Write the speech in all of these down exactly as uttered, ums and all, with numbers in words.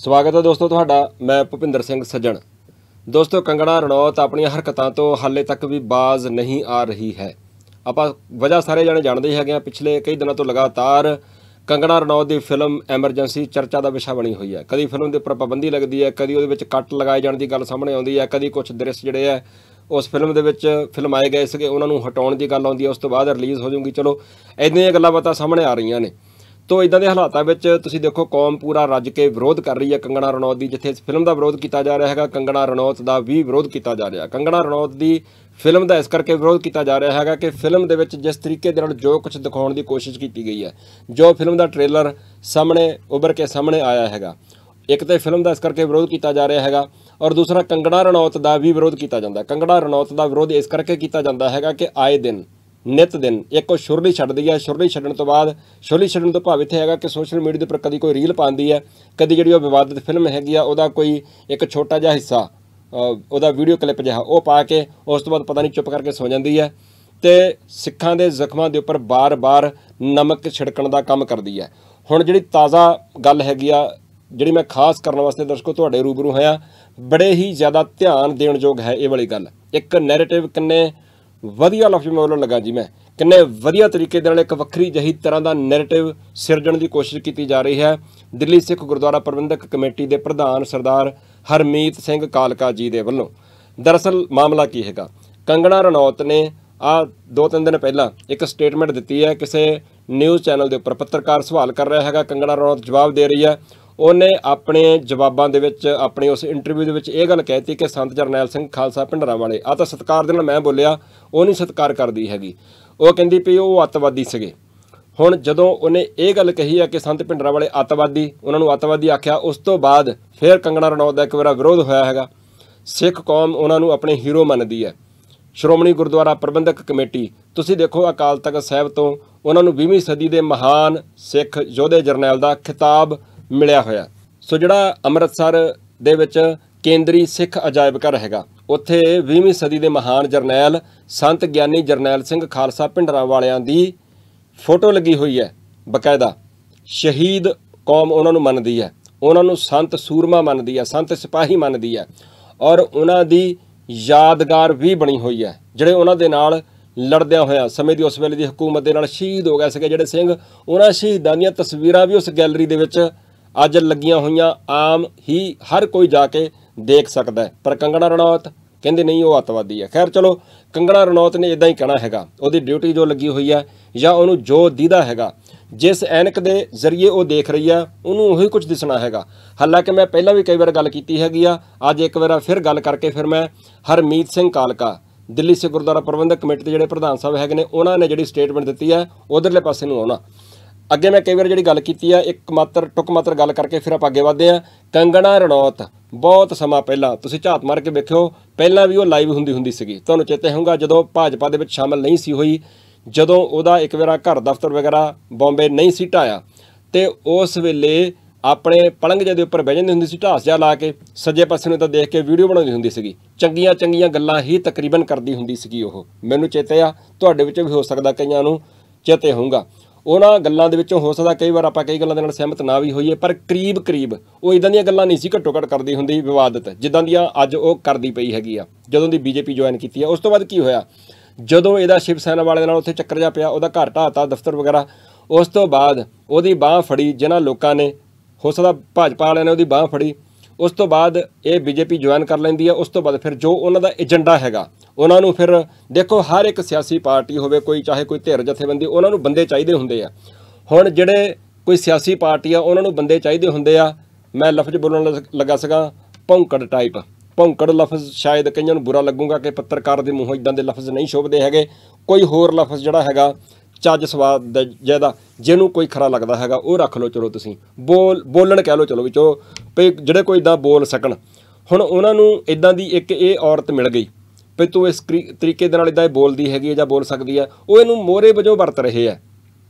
ਸਵਾਗਤ ਹੈ ਦੋਸਤੋ ਤੁਹਾਡਾ। ਮੈਂ ਭੁਪਿੰਦਰ ਸਿੰਘ ਸੱਜਣ। ਦੋਸਤੋ, ਕੰਗਣਾ ਰਣੌਤ ਆਪਣੀਆਂ ਹਰਕਤਾਂ ਤੋਂ ਹਾਲੇ ਤੱਕ ਵੀ ਬਾਜ਼ ਨਹੀਂ ਆ ਰਹੀ ਹੈ। ਆਪਾਂ ਵਜ੍ਹਾ ਸਾਰੇ ਜਾਣੇ ਜਾਣਦੇ ਹੈਗੇ ਆ। ਪਿਛਲੇ ਕਈ ਦਿਨਾਂ ਤੋਂ ਲਗਾਤਾਰ ਕੰਗਣਾ ਰਣੌਤ ਦੀ ਫਿਲਮ ਐਮਰਜੈਂਸੀ ਚਰਚਾ ਦਾ ਵਿਸ਼ਾ ਬਣੀ ਹੋਈ ਹੈ। ਕਦੀ ਫਿਲਮ ਦੇ ਉੱਪਰ ਪਾਬੰਦੀ ਲੱਗਦੀ ਹੈ, ਕਦੀ ਉਹਦੇ ਵਿੱਚ ਕੱਟ ਲਗਾਏ ਜਾਣ ਦੀ ਗੱਲ ਸਾਹਮਣੇ ਆਉਂਦੀ ਹੈ, ਕਦੀ ਕੁਛ ਦ੍ਰਿਸ਼ ਜਿਹੜੇ ਹੈ ਉਸ ਫਿਲਮ ਦੇ ਵਿੱਚ ਫਿਲਮਾਏ ਗਏ ਸੀਗੇ ਉਹਨਾਂ ਨੂੰ ਹਟਾਉਣ ਦੀ ਗੱਲ ਆਉਂਦੀ ਹੈ, ਉਸ ਤੋਂ ਬਾਅਦ ਰਿਲੀਜ਼ ਹੋ ਜਾਊਗੀ। ਚਲੋ ਇੱਦਾਂ ਦੀਆਂ ਗੱਲਾਂ ਬਾਤਾਂ ਸਾਹਮਣੇ ਆ ਰਹੀਆਂ ਨੇ। ਤੋ ਇੱਦਾਂ ਦੇ ਹਾਲਾਤਾਂ ਵਿੱਚ ਤੁਸੀਂ ਦੇਖੋ, ਕੌਮ ਪੂਰਾ ਰੱਜ ਕੇ ਵਿਰੋਧ ਕਰ ਰਹੀ ਹੈ ਕੰਗਣਾ ਰਣੌਤ ਦੀ। ਜਿੱਥੇ ਇਸ ਫਿਲਮ ਦਾ ਵਿਰੋਧ ਕੀਤਾ ਜਾ ਰਿਹਾ ਹੈਗਾ, ਕੰਗਣਾ ਰਣੌਤ ਦਾ ਵੀ ਵਿਰੋਧ ਕੀਤਾ ਜਾ ਰਿਹਾ। ਕੰਗਣਾ ਰਣੌਤ ਦੀ ਫਿਲਮ ਦਾ ਇਸ ਕਰਕੇ ਵਿਰੋਧ ਕੀਤਾ ਜਾ ਰਿਹਾ ਹੈਗਾ ਕਿ ਫਿਲਮ ਦੇ ਵਿੱਚ ਜਿਸ ਤਰੀਕੇ ਦੇ ਨਾਲ ਜੋ ਕੁਛ ਦਿਖਾਉਣ ਦੀ ਕੋਸ਼ਿਸ਼ ਕੀਤੀ ਗਈ ਹੈ, ਜੋ ਫਿਲਮ ਦਾ ਟ੍ਰੇਲਰ ਸਾਹਮਣੇ ਉੱਭਰ ਕੇ ਸਾਹਮਣੇ ਆਇਆ ਹੈਗਾ, ਇੱਕ ਤਾਂ ਫਿਲਮ ਦਾ ਇਸ ਕਰਕੇ ਵਿਰੋਧ ਕੀਤਾ ਜਾ ਰਿਹਾ ਹੈਗਾ, ਔਰ ਦੂਸਰਾ ਕੰਗਣਾ ਰਣੌਤ ਦਾ ਵੀ ਵਿਰੋਧ ਕੀਤਾ ਜਾਂਦਾ। ਕੰਗਣਾ ਰਣੌਤ ਦਾ ਵਿਰੋਧ ਇਸ ਕਰਕੇ ਕੀਤਾ ਜਾਂਦਾ ਹੈਗਾ ਕਿ ਆਏ ਦਿਨ ਨਿਤ ਦਿਨ ਇੱਕ ਉਹ ਸ਼ੁਰਲੀ ਛੱਡਦੀ ਹੈ। ਸ਼ੁਰਲੀ ਛੱਡਣ ਤੋਂ ਬਾਅਦ ਸ਼ੁਰਲੀ ਛੱਡਣ ਤੋਂ ਭਾਵ ਇੱਥੇ ਹੈਗਾ ਕਿ ਸੋਸ਼ਲ ਮੀਡੀਆ ਦੇ ਉੱਪਰ ਕਦੀ ਕੋਈ ਰੀਲ ਪਾਉਂਦੀ ਹੈ, ਕਦੀ ਜਿਹੜੀ ਉਹ ਵਿਵਾਦਿਤ ਫਿਲਮ ਹੈਗੀ ਆ ਉਹਦਾ ਕੋਈ ਇੱਕ ਛੋਟਾ ਜਿਹਾ ਹਿੱਸਾ, ਉਹਦਾ ਵੀਡੀਓ ਕਲਿੱਪ ਜਿਹਾ ਉਹ ਪਾ ਕੇ ਉਸ ਤੋਂ ਬਾਅਦ ਪਤਾ ਨਹੀਂ ਚੁੱਪ ਕਰਕੇ ਸੌ ਜਾਂਦੀ ਹੈ ਅਤੇ ਸਿੱਖਾਂ ਦੇ ਜ਼ਖਮਾਂ ਦੇ ਉੱਪਰ ਬਾਰ-ਬਾਰ ਨਮਕ ਛਿੜਕਣ ਦਾ ਕੰਮ ਕਰਦੀ ਹੈ। ਹੁਣ ਜਿਹੜੀ ਤਾਜ਼ਾ ਗੱਲ ਹੈਗੀ ਆ, ਜਿਹੜੀ ਮੈਂ ਖਾਸ ਕਰਨ ਵਾਸਤੇ ਦਰਸ਼ਕੋ ਤੁਹਾਡੇ ਰੂਬਰੂ ਹੋਇਆ, ਬੜੇ ਹੀ ਜ਼ਿਆਦਾ ਧਿਆਨ ਦੇਣ ਯੋਗ ਹੈ ਇਹ ਵਾਲੀ ਗੱਲ। ਇੱਕ ਨੈਰੇਟਿਵ ਕਿੰਨੇ ਵਧੀਆ ਲਫ਼ਜ਼ ਮੈਂ ਬੋਲਣ ਲੱਗਾ ਜੀ, ਮੈਂ ਕਿੰਨੇ ਵਧੀਆ ਤਰੀਕੇ ਦੇ ਨਾਲ ਇੱਕ ਵੱਖਰੀ ਜਿਹੀ ਤਰ੍ਹਾਂ ਦਾ ਨੈਰੇਟਿਵ ਸਿਰਜਣ ਦੀ ਕੋਸ਼ਿਸ਼ ਕੀਤੀ ਜਾ ਰਹੀ ਹੈ ਦਿੱਲੀ ਸਿੱਖ ਗੁਰਦੁਆਰਾ ਪ੍ਰਬੰਧਕ ਕਮੇਟੀ ਦੇ ਪ੍ਰਧਾਨ ਸਰਦਾਰ ਹਰਮੀਤ ਸਿੰਘ ਕਾਲਕਾ ਜੀ ਦੇ ਵੱਲੋਂ। ਦਰਅਸਲ ਮਾਮਲਾ ਕੀ ਹੈਗਾ, ਕੰਗਣਾ ਰਣੌਤ ਨੇ ਆਹ ਦੋ ਤਿੰਨ ਦਿਨ ਪਹਿਲਾਂ ਇੱਕ ਸਟੇਟਮੈਂਟ ਦਿੱਤੀ ਹੈ ਕਿਸੇ ਨਿਊਜ਼ ਚੈਨਲ ਦੇ ਉੱਪਰ। ਪੱਤਰਕਾਰ ਸਵਾਲ ਕਰ ਰਿਹਾ ਹੈਗਾ, ਕੰਗਣਾ ਰਣੌਤ ਜਵਾਬ ਦੇ ਰਹੀ ਹੈ। ਉਹਨੇ ਆਪਣੇ ਜਵਾਬਾਂ ਦੇ ਵਿੱਚ, ਆਪਣੀ ਉਸ ਇੰਟਰਵਿਊ ਦੇ ਵਿੱਚ ਇਹ ਗੱਲ ਕਹਿ ਦਿੱਤੀ ਕਿ ਸੰਤ ਜਰਨੈਲ ਸਿੰਘ ਖਾਲਸਾ ਭਿੰਡਰਾਂਵਾਲੇ, ਆਹ ਤਾਂ ਸਤਿਕਾਰ ਦੇ ਨਾਲ ਮੈਂ ਬੋਲਿਆ, ਉਹ ਨਹੀਂ ਸਤਿਕਾਰ ਕਰਦੀ ਹੈਗੀ। ਉਹ ਕਹਿੰਦੀ ਵੀ ਉਹ ਅੱਤਵਾਦੀ ਸੀਗੇ। ਹੁਣ ਜਦੋਂ ਉਹਨੇ ਇਹ ਗੱਲ ਕਹੀ ਹੈ ਕਿ ਸੰਤ ਭਿੰਡਰਾਂਵਾਲੇ ਅੱਤਵਾਦੀ, ਉਹਨਾਂ ਨੂੰ ਅੱਤਵਾਦੀ ਆਖਿਆ, ਉਸ ਤੋਂ ਬਾਅਦ ਫਿਰ ਕੰਗਣਾ ਰਣੌਤ ਦਾ ਇੱਕ ਵਾਰ ਵਿਰੋਧ ਹੋਇਆ ਹੈਗਾ। ਸਿੱਖ ਕੌਮ ਉਹਨਾਂ ਨੂੰ ਆਪਣੇ ਹੀਰੋ ਮੰਨਦੀ ਹੈ। ਸ਼੍ਰੋਮਣੀ ਗੁਰਦੁਆਰਾ ਪ੍ਰਬੰਧਕ ਕਮੇਟੀ, ਤੁਸੀਂ ਦੇਖੋ ਅਕਾਲ ਤਖ਼ਤ ਸਾਹਿਬ ਤੋਂ ਉਹਨਾਂ ਨੂੰ ਵੀਹਵੀਂ ਸਦੀ ਦੇ ਮਹਾਨ ਸਿੱਖ ਯੋਧੇ ਜਰਨੈਲ ਦਾ ਖਿਤਾਬ ਮਿਲਿਆ ਹੋਇਆ। ਸੋ ਜਿਹੜਾ ਅੰਮ੍ਰਿਤਸਰ ਦੇ ਵਿੱਚ ਕੇਂਦਰੀ ਸਿੱਖ ਅਜਾਇਬ ਘਰ ਹੈਗਾ, ਉੱਥੇ ਵੀਹਵੀਂ ਸਦੀ ਦੇ ਮਹਾਨ ਜਰਨੈਲ ਸੰਤ ਗਿਆਨੀ ਜਰਨੈਲ ਸਿੰਘ ਖਾਲਸਾ ਭਿੰਡਰਾਂਵਾਲਿਆਂ ਦੀ ਫੋਟੋ ਲੱਗੀ ਹੋਈ ਹੈ ਬਕਾਇਦਾ। ਸ਼ਹੀਦ ਕੌਮ ਉਹਨਾਂ ਨੂੰ ਮੰਨਦੀ ਹੈ, ਉਹਨਾਂ ਨੂੰ ਸੰਤ ਸੂਰਮਾ ਮੰਨਦੀ ਹੈ, ਸੰਤ ਸਿਪਾਹੀ ਮੰਨਦੀ ਹੈ, ਔਰ ਉਹਨਾਂ ਦੀ ਯਾਦਗਾਰ ਵੀ ਬਣੀ ਹੋਈ ਹੈ। ਜਿਹੜੇ ਉਹਨਾਂ ਦੇ ਨਾਲ ਲੜਦਿਆਂ ਹੋਇਆਂ ਸਮੇਂ ਦੀ ਉਸ ਵੇਲੇ ਦੀ ਹਕੂਮਤ ਦੇ ਨਾਲ ਸ਼ਹੀਦ ਹੋ ਗਏ ਸੀਗੇ ਜਿਹੜੇ ਸਿੰਘ, ਉਹਨਾਂ ਸ਼ਹੀਦਾਂ ਦੀਆਂ ਤਸਵੀਰਾਂ ਵੀ ਉਸ ਗੈਲਰੀ ਦੇ ਵਿੱਚ ਅੱਜ ਲੱਗੀਆਂ ਹੋਈਆਂ, ਆਮ ਹੀ ਹਰ ਕੋਈ ਜਾ ਕੇ ਦੇਖ ਸਕਦਾ ਹੈ। ਪਰ ਕੰਗਣਾ ਰਣੌਤ ਕਹਿੰਦੇ ਨਹੀਂ, ਉਹ ਅੱਤਵਾਦੀ ਹੈ। ਖੈਰ ਚਲੋ, ਕੰਗਣਾ ਰਣੌਤ ਨੇ ਇੱਦਾਂ ਹੀ ਕਹਿਣਾ ਹੈਗਾ। ਉਹਦੀ ਡਿਊਟੀ ਜੋ ਲੱਗੀ ਹੋਈ ਹੈ ਜਾਂ ਉਹਨੂੰ ਜੋ ਦੀਦਾ ਹੈਗਾ, ਜਿਸ ਐਨਕ ਦੇ ਜ਼ਰੀਏ ਉਹ ਦੇਖ ਰਹੀ ਆ, ਉਹਨੂੰ ਉਹੀ ਕੁਝ ਦਿਸਣਾ ਹੈਗਾ। ਹਾਲਾਂਕਿ ਮੈਂ ਪਹਿਲਾਂ ਵੀ ਕਈ ਵਾਰ ਗੱਲ ਕੀਤੀ ਹੈਗੀ ਆ, ਅੱਜ ਇੱਕ ਵਾਰ ਫਿਰ ਗੱਲ ਕਰਕੇ ਫਿਰ ਮੈਂ ਹਰਮੀਤ ਸਿੰਘ ਕਾਲਕਾ ਦਿੱਲੀ ਸਿੱਖ ਗੁਰਦੁਆਰਾ ਪ੍ਰਬੰਧਕ ਕਮੇਟੀ ਦੇ ਜਿਹੜੇ ਪ੍ਰਧਾਨ ਸਾਹਿਬ ਹੈਗੇ ਨੇ, ਉਹਨਾਂ ਨੇ ਜਿਹੜੀ ਸਟੇਟਮੈਂਟ ਦਿੱਤੀ ਹੈ ਉਧਰਲੇ ਪਾਸੇ ਨੂੰ ਆਉਣਾ। ਅੱਗੇ ਮੈਂ ਕਈ ਵਾਰ ਜਿਹੜੀ ਗੱਲ ਕੀਤੀ ਆ, ਇੱਕ ਮਾਤਰ ਟੁੱਕ ਮਾਤਰ ਗੱਲ ਕਰਕੇ ਫਿਰ ਆਪਾਂ ਅੱਗੇ ਵਧਦੇ ਹਾਂ। ਕੰਗਣਾ ਰਣੌਤ ਬਹੁਤ ਸਮਾਂ ਪਹਿਲਾਂ, ਤੁਸੀਂ ਝਾਤ ਮਾਰ ਕੇ ਵੇਖਿਓ, ਪਹਿਲਾਂ ਵੀ ਉਹ ਲਾਈਵ ਹੁੰਦੀ ਹੁੰਦੀ ਸੀਗੀ। ਤੁਹਾਨੂੰ ਚੇਤੇ ਹੋਊਗਾ ਜਦੋਂ ਭਾਜਪਾ ਦੇ ਵਿੱਚ ਸ਼ਾਮਲ ਨਹੀਂ ਸੀ ਹੋਈ, ਜਦੋਂ ਉਹਦਾ ਇੱਕ ਵਾਰ ਘਰ ਦਫ਼ਤਰ ਵਗੈਰਾ ਬੰਬੇ ਨਹੀਂ ਸੀ ਢਾਇਆ, ਅਤੇ ਉਸ ਵੇਲੇ ਆਪਣੇ ਪਲੰਘ ਜਿਹੇ ਦੇ ਉੱਪਰ ਬਹਿ ਜਾਂਦੀ ਹੁੰਦੀ ਸੀ, ਢਾਸ ਜਿਹਾ ਲਾ ਕੇ, ਸੱਜੇ ਪਾਸੇ ਨੂੰ ਤਾਂ ਦੇਖ ਕੇ ਵੀਡੀਓ ਬਣਾਉਂਦੀ ਹੁੰਦੀ ਸੀਗੀ। ਚੰਗੀਆਂ ਚੰਗੀਆਂ ਗੱਲਾਂ ਹੀ ਤਕਰੀਬਨ ਕਰਦੀ ਹੁੰਦੀ ਸੀਗੀ ਉਹ। ਮੈਨੂੰ ਚੇਤੇ ਆ, ਤੁਹਾਡੇ ਵਿੱਚੋਂ ਵੀ ਹੋ ਸਕਦਾ ਕਈਆਂ ਨੂੰ ਚੇਤੇ ਹੋਊਗਾ। ਉਹਨਾਂ ਗੱਲਾਂ ਦੇ ਵਿੱਚੋਂ ਹੋ ਸਕਦਾ ਕਈ ਵਾਰ ਆਪਾਂ ਕਈ ਗੱਲਾਂ ਦੇ ਨਾਲ ਸਹਿਮਤ ਨਾ ਵੀ ਹੋਈਏ, ਪਰ ਕਰੀਬ ਕਰੀਬ ਉਹ ਇੱਦਾਂ ਦੀਆਂ ਗੱਲਾਂ ਨਹੀਂ ਸੀ ਘੱਟੋ ਘੱਟ ਕਰਦੀ ਹੁੰਦੀ ਵਿਵਾਦਤ, ਜਿੱਦਾਂ ਦੀਆਂ ਅੱਜ ਉਹ ਕਰਦੀ ਪਈ ਹੈਗੀ ਆ ਜਦੋਂ ਦੀ ਬੀਜੇਪੀ ਜੁਆਇਨ ਕੀਤੀ ਆ। ਉਸ ਤੋਂ ਬਾਅਦ ਕੀ ਹੋਇਆ, ਜਦੋਂ ਇਹਦਾ ਸ਼ਿਵ ਸੈਨਾ ਵਾਲੇ ਨਾਲ ਉੱਥੇ ਚੱਕਰ ਜਿਹਾ ਪਿਆ, ਉਹਦਾ ਘਰ ਢਾਤਾ ਦਫ਼ਤਰ ਵਗੈਰਾ, ਉਸ ਤੋਂ ਬਾਅਦ ਉਹਦੀ ਬਾਂਹ ਫੜੀ ਜਿਨ੍ਹਾਂ ਲੋਕਾਂ ਨੇ, ਹੋ ਸਕਦਾ ਭਾਜਪਾ ਵਾਲਿਆਂ ਨੇ ਉਹਦੀ ਬਾਂਹ ਫੜੀ, ਉਸ ਤੋਂ ਬਾਅਦ ਇਹ ਬੀਜੇਪੀ ਜੁਆਇਨ ਕਰ ਲੈਂਦੀ ਆ। ਉਸ ਤੋਂ ਬਾਅਦ ਫਿਰ ਜੋ ਉਹਨਾਂ ਦਾ ਏਜੰਡਾ ਹੈਗਾ, ਉਹਨਾਂ ਨੂੰ ਫਿਰ ਦੇਖੋ, ਹਰ ਇੱਕ ਸਿਆਸੀ ਪਾਰਟੀ ਹੋਵੇ, ਕੋਈ ਚਾਹੇ ਕੋਈ ਧਿਰ ਜਥੇਬੰਦੀ, ਉਹਨਾਂ ਨੂੰ ਬੰਦੇ ਚਾਹੀਦੇ ਹੁੰਦੇ ਆ। ਹੁਣ ਜਿਹੜੇ ਕੋਈ ਸਿਆਸੀ ਪਾਰਟੀ ਆ, ਉਹਨਾਂ ਨੂੰ ਬੰਦੇ ਚਾਹੀਦੇ ਹੁੰਦੇ ਆ। ਮੈਂ ਲਫ਼ਜ਼ ਬੋਲਣ ਲੱਗਾ ਸੀਗਾ ਭੌਂਕੜ ਟਾਈਪ। ਭੌਂਕੜ ਲਫ਼ਜ਼ ਸ਼ਾਇਦ ਕਈਆਂ ਨੂੰ ਬੁਰਾ ਲੱਗੂਗਾ ਕਿ ਪੱਤਰਕਾਰ ਦੇ ਮੂੰਹੋਂ ਇੱਦਾਂ ਦੇ ਲਫ਼ਜ਼ ਨਹੀਂ ਸ਼ੋਭਦੇ ਹੈਗੇ। ਕੋਈ ਹੋਰ ਲਫ਼ਜ਼ ਜਿਹੜਾ ਹੈਗਾ ਚੱਜ ਸਵਾਦ ਜਿਹਦਾ, ਜਿਹਨੂੰ ਕੋਈ ਖਰਾ ਲੱਗਦਾ ਹੈਗਾ ਉਹ ਰੱਖ ਲਓ। ਚਲੋ ਤੁਸੀਂ ਬੋਲ ਬੋਲਣ ਕਹਿ ਲਓ, ਚਲੋ ਵਿੱਚੋਂ ਵੀ ਜਿਹੜੇ ਕੋਈ ਇੱਦਾਂ ਬੋਲ ਸਕਣ। ਹੁਣ ਉਹਨਾਂ ਨੂੰ ਇੱਦਾਂ ਦੀ ਇੱਕ ਇਹ ਔਰਤ ਮਿਲ ਗਈ ਵੀ ਤੂੰ ਇਸ ਤਰੀਕੇ ਦੇ ਨਾਲ ਇੱਦਾਂ ਇਹ ਬੋਲਦੀ ਹੈਗੀ ਹੈ ਜਾਂ ਬੋਲ ਸਕਦੀ ਹੈ, ਉਹ ਇਹਨੂੰ ਮੋਹਰੇ ਵਜੋਂ ਵਰਤ ਰਹੇ ਹੈ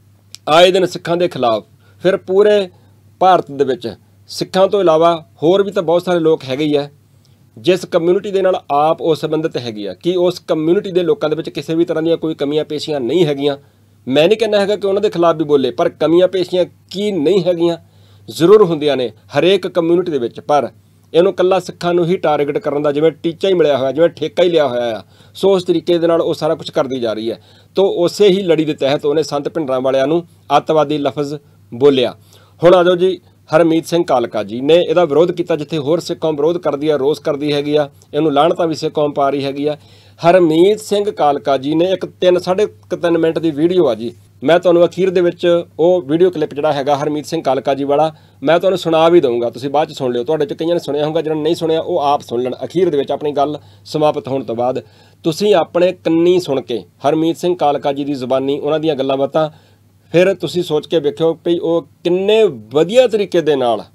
ਆਏ ਦਿਨ ਸਿੱਖਾਂ ਦੇ ਖਿਲਾਫ। ਫਿਰ ਪੂਰੇ ਭਾਰਤ ਦੇ ਵਿੱਚ ਸਿੱਖਾਂ ਤੋਂ ਇਲਾਵਾ ਹੋਰ ਵੀ ਤਾਂ ਬਹੁਤ ਸਾਰੇ ਲੋਕ ਹੈਗੇ ਹੀ ਹੈ ਜਿਸ ਕਮਿਊਨਿਟੀ ਦੇ ਨਾਲ ਆਪ ਉਹ ਸੰਬੰਧਿਤ ਹੈਗੀ ਆ। ਕਿ ਉਸ ਕਮਿਊਨਿਟੀ ਦੇ ਲੋਕਾਂ ਦੇ ਵਿੱਚ ਕਿਸੇ ਵੀ ਤਰ੍ਹਾਂ ਦੀਆਂ ਕੋਈ ਕਮੀਆਂ ਪੇਸ਼ੀਆਂ ਨਹੀਂ ਹੈਗੀਆਂ। ਮੈਂ ਨਹੀਂ ਕਹਿੰਦਾ ਹੈਗਾ ਕਿ ਉਹਨਾਂ ਦੇ ਖਿਲਾਫ ਵੀ ਬੋਲੇ, ਪਰ ਕਮੀਆਂ ਪੇਸ਼ੀਆਂ ਕੀ ਨਹੀਂ ਹੈਗੀਆਂ ਜ਼ਰੂਰ ਹੁੰਦੀਆਂ ਨੇ ਹਰੇਕ ਕਮਿਊਨਿਟੀ ਦੇ ਵਿੱਚ, ਪਰ ਇਹਨੂੰ ਕੱਲਾ ਸਿੱਖਾਂ ਨੂੰ ਹੀ ਟਾਰਗੇਟ ਕਰਨ ਦਾ ਜਿਵੇਂ ਟੀਚਾ ਹੀ ਮਿਲਿਆ ਹੋਇਆ, ਜਿਵੇਂ ਠੇਕਾ ਹੀ ਲਿਆ ਹੋਇਆ ਆ, ਸੋ ਉਸ ਤਰੀਕੇ ਦੇ ਨਾਲ ਉਹ ਸਾਰਾ ਕੁਝ ਕਰਦੀ ਜਾ ਰਹੀ ਹੈ। ਤੋ ਉਸੇ ਹੀ ਲੜੀ ਦੇ ਤਹਿਤ ਉਹਨੇ ਸੰਤ ਭਿੰਡਰਾਂ ਵਾਲਿਆਂ ਨੂੰ ਅੱਤਵਾਦੀ ਲਫ਼ਜ਼ ਬੋਲਿਆ। ਹੁਣ ਆ ਜਾਓ ਜੀ, ਹਰਮੀਤ ਸਿੰਘ ਕਾਲਕਾ ਜੀ ਨੇ ਇਹਦਾ ਵਿਰੋਧ ਕੀਤਾ, ਜਿੱਥੇ ਹੋਰ ਸਿੱਖ ਕੌਮ ਵਿਰੋਧ ਕਰਦੀ ਆ, ਰੋਸ ਕਰਦੀ ਹੈਗੀ ਆ, ਇਹਨੂੰ ਲਾਹਣਤਾਂ ਵੀ ਸਿੱਖ ਕੌਮ ਪਾ ਰਹੀ ਹੈਗੀ ਆ। ਹਰਮੀਤ ਸਿੰਘ ਕਾਲਕਾ ਜੀ ਨੇ ਇੱਕ ਤਿੰਨ ਸਾਢੇ ਕੁ ਤਿੰਨ ਮਿੰਟ ਦੀ ਵੀਡੀਓ ਆ ਜੀ, ਮੈਂ ਤੁਹਾਨੂੰ ਅਖੀਰ ਦੇ ਵਿੱਚ ਉਹ ਵੀਡੀਓ ਕਲਿੱਪ ਜਿਹੜਾ ਹੈਗਾ ਹਰਮੀਤ ਸਿੰਘ ਕਾਲਕਾ ਜੀ ਵਾਲਾ ਮੈਂ ਤੁਹਾਨੂੰ ਸੁਣਾ ਵੀ ਦਊਂਗਾ, ਤੁਸੀਂ ਬਾਅਦ 'ਚ ਸੁਣ ਲਿਓ। ਤੁਹਾਡੇ 'ਚ ਕਈਆਂ ਨੇ ਸੁਣਿਆ ਹੋਊਗਾ, ਜਿਹਨਾਂ ਨੇ ਨਹੀਂ ਸੁਣਿਆ ਉਹ ਆਪ ਸੁਣ ਲੈਣ ਅਖੀਰ ਦੇ ਵਿੱਚ ਆਪਣੀ ਗੱਲ ਸਮਾਪਤ ਹੋਣ ਤੋਂ ਬਾਅਦ। ਤੁਸੀਂ ਆਪਣੇ ਕੰਨੀ ਸੁਣ ਕੇ ਹਰਮੀਤ ਸਿੰਘ ਕਾਲਕਾ ਜੀ ਦੀ ਜ਼ੁਬਾਨੀ, ਉਹਨਾਂ ਦੀਆਂ ਗੱਲਾਂ ਬਾਤਾਂ, ਫਿਰ ਤੁਸੀਂ ਸੋਚ ਕੇ ਵੇਖਿਓ ਵੀ ਉਹ ਕਿੰਨੇ ਵਧੀਆ ਤਰੀਕੇ ਦੇ ਨਾਲ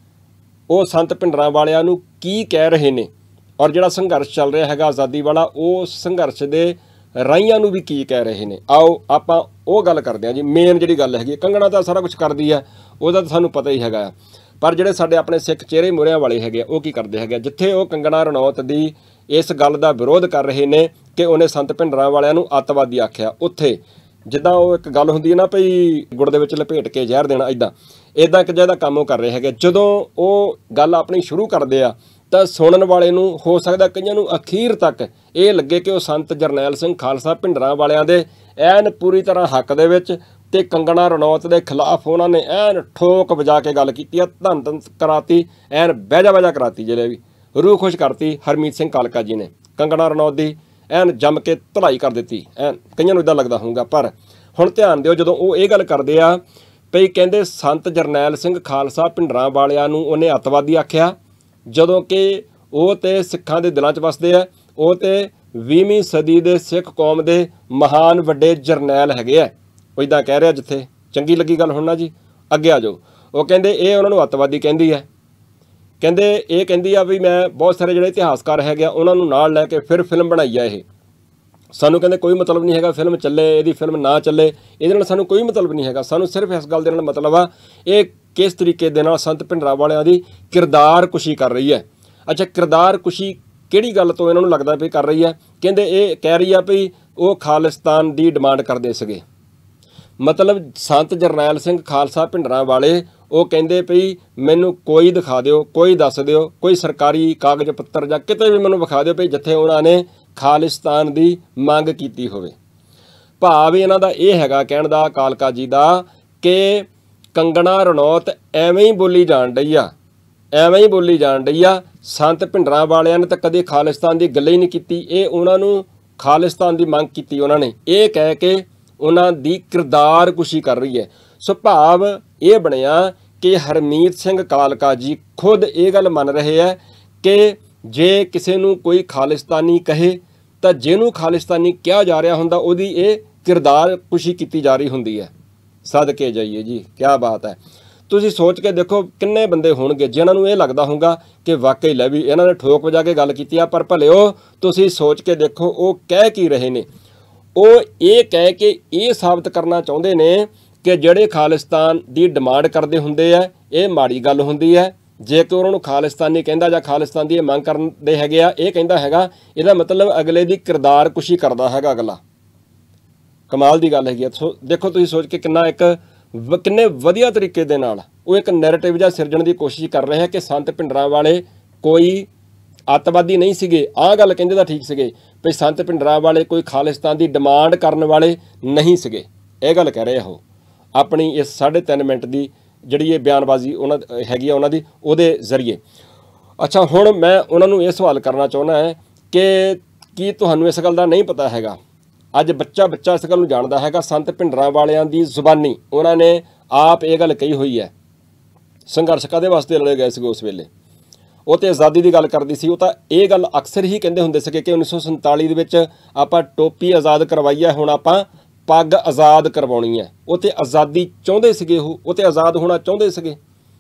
ਉਹ ਸੰਤ ਭਿੰਡਰਾਂ ਵਾਲਿਆਂ ਨੂੰ ਕੀ ਕਹਿ ਰਹੇ ਨੇ, ਔਰ ਜਿਹੜਾ ਸੰਘਰਸ਼ ਚੱਲ ਰਿਹਾ ਹੈਗਾ ਆਜ਼ਾਦੀ ਵਾਲਾ, ਉਹ ਸੰਘਰਸ਼ ਦੇ ਰਾਹੀਆਂ ਨੂੰ ਵੀ ਕੀ ਕਹਿ ਰਹੇ ਨੇ। ਆਓ ਆਪਾਂ ਉਹ ਗੱਲ ਕਰਦੇ ਹਾਂ ਜੀ। ਮੇਨ ਜਿਹੜੀ ਗੱਲ ਹੈਗੀ, ਕੰਗਣਾ ਤਾਂ ਸਾਰਾ ਕੁਝ ਕਰਦੀ ਹੈ, ਉਹਦਾ ਤਾਂ ਸਾਨੂੰ ਪਤਾ ਹੀ ਹੈਗਾ, ਪਰ ਜਿਹੜੇ ਸਾਡੇ ਆਪਣੇ ਸਿੱਖ ਚਿਹਰੇ ਮੋਹਰਿਆਂ ਵਾਲੇ ਹੈਗੇ ਆ ਉਹ ਕੀ ਕਰਦੇ ਹੈਗੇ, ਜਿੱਥੇ ਉਹ ਕੰਗਣਾ ਰਣੌਤ ਦੀ ਇਸ ਗੱਲ ਦਾ ਵਿਰੋਧ ਕਰ ਰਹੇ ਨੇ ਕਿ ਉਹਨੇ ਸੰਤ ਭਿੰਡਰਾਂ ਵਾਲਿਆਂ ਨੂੰ ਅੱਤਵਾਦੀ ਆਖਿਆ, ਉੱਥੇ ਜਿੱਦਾਂ ਉਹ ਇੱਕ ਗੱਲ ਹੁੰਦੀ ਹੈ ਨਾ ਭਈ ਗੁੜ ਦੇ ਵਿੱਚ ਲਪੇਟ ਕੇ ਜ਼ਹਿਰ ਦੇਣਾ, ਇੱਦਾਂ ਇੱਦਾਂ ਇੱਕ ਜਿਹਦਾ ਕੰਮ ਉਹ ਕਰ ਰਹੇ ਹੈਗੇ। ਜਦੋਂ ਉਹ ਗੱਲ ਆਪਣੀ ਸ਼ੁਰੂ ਕਰਦੇ ਆ ਤਾਂ ਸੁਣਨ ਵਾਲੇ ਨੂੰ ਹੋ ਸਕਦਾ ਕਈਆਂ ਨੂੰ ਅਖੀਰ ਤੱਕ ਇਹ ਲੱਗੇ ਕਿ ਉਹ ਸੰਤ ਜਰਨੈਲ ਸਿੰਘ ਖਾਲਸਾ ਭਿੰਡਰਾਂ ਵਾਲਿਆਂ ਦੇ ਐਨ ਪੂਰੀ ਤਰ੍ਹਾਂ ਹੱਕ ਦੇ ਵਿੱਚ, ਤੇ ਕੰਗਣਾ ਰਣੌਤ ਦੇ ਖਿਲਾਫ ਉਹਨਾਂ ਨੇ ਐਨ ਠੋਕ ਵਜਾ ਕੇ ਗੱਲ ਕੀਤੀ ਆ, ਧੰਨ ਧੰਨ ਕਰਾਤੀ, ਐਨ ਬਹਿਜਾ ਬਹਿਜਾ ਕਰਾਤੀ, ਜਿਹੜੇ ਵੀ ਰੂਹ ਖੁਸ਼ ਕਰਤੀ ਹਰਮੀਤ ਸਿੰਘ ਕਾਲਕਾ ਜੀ ਨੇ। ਕੰਗਣਾ ਰਣੌਤ ਦੀ ਐਨ ਜੰਮ ਕੇ ਧੁਲਾਈ ਕਰ ਦਿੱਤੀ, ਐਨ ਕਈਆਂ ਨੂੰ ਇੱਦਾਂ ਲੱਗਦਾ ਹੋਊਗਾ। ਪਰ ਹੁਣ ਧਿਆਨ ਦਿਓ, ਜਦੋਂ ਉਹ ਇਹ ਗੱਲ ਕਰਦੇ ਆ ਭਈ ਕਹਿੰਦੇ ਸੰਤ ਜਰਨੈਲ ਸਿੰਘ ਖਾਲਸਾ ਭਿੰਡਰਾਂ ਵਾਲਿਆਂ ਨੂੰ ਉਹਨੇ ਅੱਤਵਾਦੀ ਆਖਿਆ, ਜਦੋਂ ਕਿ ਉਹ ਤੇ ਸਿੱਖਾਂ ਦੇ ਦਿਲਾਂ 'ਚ ਵਸਦੇ ਆ, ਉਹ ਤੇ ਵੀਹਵੀਂ ਸਦੀ ਦੇ ਸਿੱਖ ਕੌਮ ਦੇ ਮਹਾਨ ਵੱਡੇ ਜਰਨੈਲ ਹੈਗੇ ਆ। ਉਹ ਇੱਦਾਂ ਕਹਿ ਰਿਹਾ, ਜਿੱਥੇ ਚੰਗੀ ਲੱਗੀ ਗੱਲ ਹੁਣ ਨਾ ਜੀ, ਅੱਗੇ ਆ ਜਾਓ। ਉਹ ਕਹਿੰਦੇ ਇਹ ਉਹਨਾਂ ਨੂੰ ਅੱਤਵਾਦੀ ਕਹਿੰਦੀ ਹੈ, ਕਹਿੰਦੇ ਇਹ ਕਹਿੰਦੀ ਆ ਵੀ ਮੈਂ ਬਹੁਤ ਸਾਰੇ ਜਿਹੜੇ ਇਤਿਹਾਸਕਾਰ ਹੈਗੇ ਆ ਉਹਨਾਂ ਨੂੰ ਨਾਲ ਲੈ ਕੇ ਫਿਰ ਫਿਲਮ ਬਣਾਈ ਆ। ਇਹ ਸਾਨੂੰ ਕਹਿੰਦੇ ਕੋਈ ਮਤਲਬ ਨਹੀਂ ਹੈਗਾ ਫਿਲਮ ਚੱਲੇ, ਇਹਦੀ ਫਿਲਮ ਨਾ ਚੱਲੇ, ਇਹਦੇ ਨਾਲ ਸਾਨੂੰ ਕੋਈ ਮਤਲਬ ਨਹੀਂ ਹੈਗਾ। ਸਾਨੂੰ ਸਿਰਫ ਇਸ ਗੱਲ ਦੇ ਨਾਲ ਮਤਲਬ ਆ ਇਹ ਕਿਸ ਤਰੀਕੇ ਦੇ ਨਾਲ ਸੰਤ ਭਿੰਡਰਾਂ ਵਾਲਿਆਂ ਦੀ ਕਿਰਦਾਰ ਕੁਸ਼ੀ ਕਰ ਰਹੀ ਹੈ। ਅੱਛਾ, ਕਿਰਦਾਰ ਕੁਸ਼ੀ ਕਿਹੜੀ ਗੱਲ ਤੋਂ ਇਹਨਾਂ ਨੂੰ ਲੱਗਦਾ ਵੀ ਕਰ ਰਹੀ ਹੈ? ਕਹਿੰਦੇ ਇਹ ਕਹਿ ਰਹੀ ਆ ਵੀ ਉਹ ਖਾਲਿਸਤਾਨ ਦੀ ਡਿਮਾਂਡ ਕਰਦੇ ਸੀਗੇ। ਮਤਲਬ ਸੰਤ ਜਰਨੈਲ ਸਿੰਘ ਖਾਲਸਾ ਭਿੰਡਰਾਂ ਵਾਲੇ ਉਹ ਕਹਿੰਦੇ ਪਈ ਮੈਨੂੰ ਕੋਈ ਦਿਖਾ ਦਿਓ, ਕੋਈ ਦੱਸ ਦਿਓ, ਕੋਈ ਸਰਕਾਰੀ ਕਾਗਜ਼ ਪੱਤਰ ਜਾਂ ਕਿਤੇ ਵੀ ਮੈਨੂੰ ਵਿਖਾ ਦਿਓ ਪਈ ਜਿੱਥੇ ਉਹਨਾਂ ਨੇ ਖਾਲਿਸਤਾਨ ਦੀ ਮੰਗ ਕੀਤੀ ਹੋਵੇ। ਭਾਵ ਇਹਨਾਂ ਦਾ ਇਹ ਹੈਗਾ ਕਹਿਣ ਦਾ ਕਾਲਕਾ ਜੀ ਦਾ ਕਿ ਕੰਗਣਾ ਰਣੌਤ ਐਵੇਂ ਹੀ ਬੋਲੀ ਜਾਣ ਡਈ ਆ, ਐਵੇਂ ਹੀ ਬੋਲੀ ਜਾਣ ਡਈ ਆ। ਸੰਤ ਭਿੰਡਰਾਂ ਵਾਲਿਆਂ ਨੇ ਤਾਂ ਕਦੇ ਖਾਲਿਸਤਾਨ ਦੀ ਗੱਲ ਹੀ ਨਹੀਂ ਕੀਤੀ, ਇਹ ਉਹਨਾਂ ਨੂੰ ਖਾਲਿਸਤਾਨ ਦੀ ਮੰਗ ਕੀਤੀ ਉਹਨਾਂ ਨੇ, ਇਹ ਕਹਿ ਕੇ ਉਹਨਾਂ ਦੀ ਕਿਰਦਾਰ ਕੁਸ਼ੀ ਕਰ ਰਹੀ ਹੈ। ਸੋ ਭਾਵ ਇਹ ਬਣਿਆ ਕਿ ਹਰਮੀਤ ਸਿੰਘ ਕਾਲਕਾ ਜੀ ਖੁਦ ਇਹ ਗੱਲ ਮੰਨ ਰਹੇ ਹੈ ਕਿ ਜੇ ਕਿਸੇ ਨੂੰ ਕੋਈ ਖਾਲਿਸਤਾਨੀ ਕਹੇ ਤਾਂ ਜਿਹਨੂੰ ਖਾਲਿਸਤਾਨੀ ਕਿਹਾ ਜਾ ਰਿਹਾ ਹੁੰਦਾ ਉਹਦੀ ਇਹ ਕਿਰਦਾਰ ਕੁਸ਼ੀ ਕੀਤੀ ਜਾ ਰਹੀ ਹੁੰਦੀ ਹੈ। ਸਦਕੇ ਜਾਈਏ ਜੀ, ਕਿਆ ਬਾਤ ਹੈ। ਤੁਸੀਂ ਸੋਚ ਕੇ ਦੇਖੋ ਕਿੰਨੇ ਬੰਦੇ ਹੋਣਗੇ ਜਿਨ੍ਹਾਂ ਨੂੰ ਇਹ ਲੱਗਦਾ ਹੋਊਗਾ ਕਿ ਵਾਕਈ ਲੈ ਵੀ ਇਹਨਾਂ ਨੇ ਠੋਕ ਵਜਾ ਕੇ ਗੱਲ ਕੀਤੀ ਆ, ਪਰ ਭਲਿਓ ਤੁਸੀਂ ਸੋਚ ਕੇ ਦੇਖੋ ਉਹ ਕਹਿ ਕੀ ਰਹੇ ਨੇ। ਉਹ ਇਹ ਕਹਿ ਕੇ ਇਹ ਸਾਬਤ ਕਰਨਾ ਚਾਹੁੰਦੇ ਨੇ ਕਿ ਜਿਹੜੇ ਖਾਲਿਸਤਾਨ ਦੀ ਡਿਮਾਂਡ ਕਰਦੇ ਹੁੰਦੇ ਆ ਇਹ ਮਾੜੀ ਗੱਲ ਹੁੰਦੀ ਹੈ। ਜੇ ਕਿ ਉਹਨਾਂ ਨੂੰ ਖਾਲਿਸਤਾਨੀ ਕਹਿੰਦਾ ਜਾਂ ਖਾਲਿਸਤਾਨ ਦੀ ਇਹ ਮੰਗ ਕਰਦੇ ਹੈਗੇ ਆ, ਇਹ ਕਹਿੰਦਾ ਹੈਗਾ, ਇਹਦਾ ਮਤਲਬ ਅਗਲੇ ਦੀ ਕਿਰਦਾਰ ਕੁਸ਼ੀ ਕਰਦਾ ਹੈਗਾ ਅਗਲਾ। ਕਮਾਲ ਦੀ ਗੱਲ ਹੈਗੀ ਆ। ਸੋ ਦੇਖੋ ਤੁਸੀਂ ਸੋਚ ਕੇ ਕਿੰਨਾ ਇੱਕ ਕਿੰਨੇ ਵਧੀਆ ਤਰੀਕੇ ਦੇ ਨਾਲ ਉਹ ਇੱਕ ਨੈਰੇਟਿਵ ਜਿਹਾ ਸਿਰਜਣ ਦੀ ਕੋਸ਼ਿਸ਼ ਕਰ ਰਹੇ ਹੈ ਕਿ ਸੰਤ ਭਿੰਡਰਾਂ ਵਾਲੇ ਕੋਈ ਅੱਤਵਾਦੀ ਨਹੀਂ ਸੀਗੇ। ਆਹ ਗੱਲ ਕਹਿੰਦੇ ਤਾਂ ਠੀਕ ਸੀਗੇ ਵੀ ਸੰਤ ਭਿੰਡਰਾਂ ਵਾਲੇ ਕੋਈ ਖਾਲਿਸਤਾਨ ਦੀ ਡਿਮਾਂਡ ਕਰਨ ਵਾਲੇ ਨਹੀਂ ਸੀਗੇ, ਇਹ ਗੱਲ ਕਹਿ ਰਹੇ ਆ ਉਹ ਆਪਣੀ ਇਸ ਸਾਢੇ ਤਿੰਨ ਮਿੰਟ ਦੀ ਜਿਹੜੀ ਇਹ ਬਿਆਨਬਾਜ਼ੀ ਉਹਨਾਂ ਹੈਗੀ ਆ ਉਹਨਾਂ ਦੀ, ਉਹਦੇ ਜ਼ਰੀਏ। ਅੱਛਾ, ਹੁਣ ਮੈਂ ਉਹਨਾਂ ਨੂੰ ਇਹ ਸਵਾਲ ਕਰਨਾ ਚਾਹੁੰਦਾ ਹੈ ਕਿ ਕੀ ਤੁਹਾਨੂੰ ਇਸ ਗੱਲ ਦਾ ਨਹੀਂ ਪਤਾ ਹੈਗਾ? ਅੱਜ ਬੱਚਾ ਬੱਚਾ ਇਸ ਗੱਲ ਨੂੰ ਜਾਣਦਾ ਹੈਗਾ। ਸੰਤ ਭਿੰਡਰਾਂ ਵਾਲਿਆਂ ਦੀ ਜ਼ੁਬਾਨੀ ਉਹਨਾਂ ਨੇ ਆਪ ਇਹ ਗੱਲ ਕਹੀ ਹੋਈ ਹੈ। ਸੰਘਰਸ਼ ਕਾਹਦੇ ਵਾਸਤੇ ਲੜੇ ਗਏ ਸੀਗੇ ਉਸ ਵੇਲੇ? ਉਹ ਤਾਂ ਆਜ਼ਾਦੀ ਦੀ ਗੱਲ ਕਰਦੀ ਸੀ। ਉਹ ਤਾਂ ਇਹ ਗੱਲ ਅਕਸਰ ਹੀ ਕਹਿੰਦੇ ਹੁੰਦੇ ਸੀਗੇ ਕਿ ਉੱਨੀ ਸੌ ਸੰਤਾਲੀ ਦੇ ਵਿੱਚ ਆਪਾਂ ਟੋਪੀ ਆਜ਼ਾਦ ਕਰਵਾਈ ਹੈ, ਹੁਣ ਆਪਾਂ ਪੱਗ ਆਜ਼ਾਦ ਕਰਵਾਉਣੀ ਹੈ। ਉਹ ਤਾਂ ਆਜ਼ਾਦੀ ਚਾਹੁੰਦੇ ਸੀਗੇ, ਉਹ ਉਹ ਤਾਂ ਆਜ਼ਾਦ ਹੋਣਾ ਚਾਹੁੰਦੇ ਸੀਗੇ,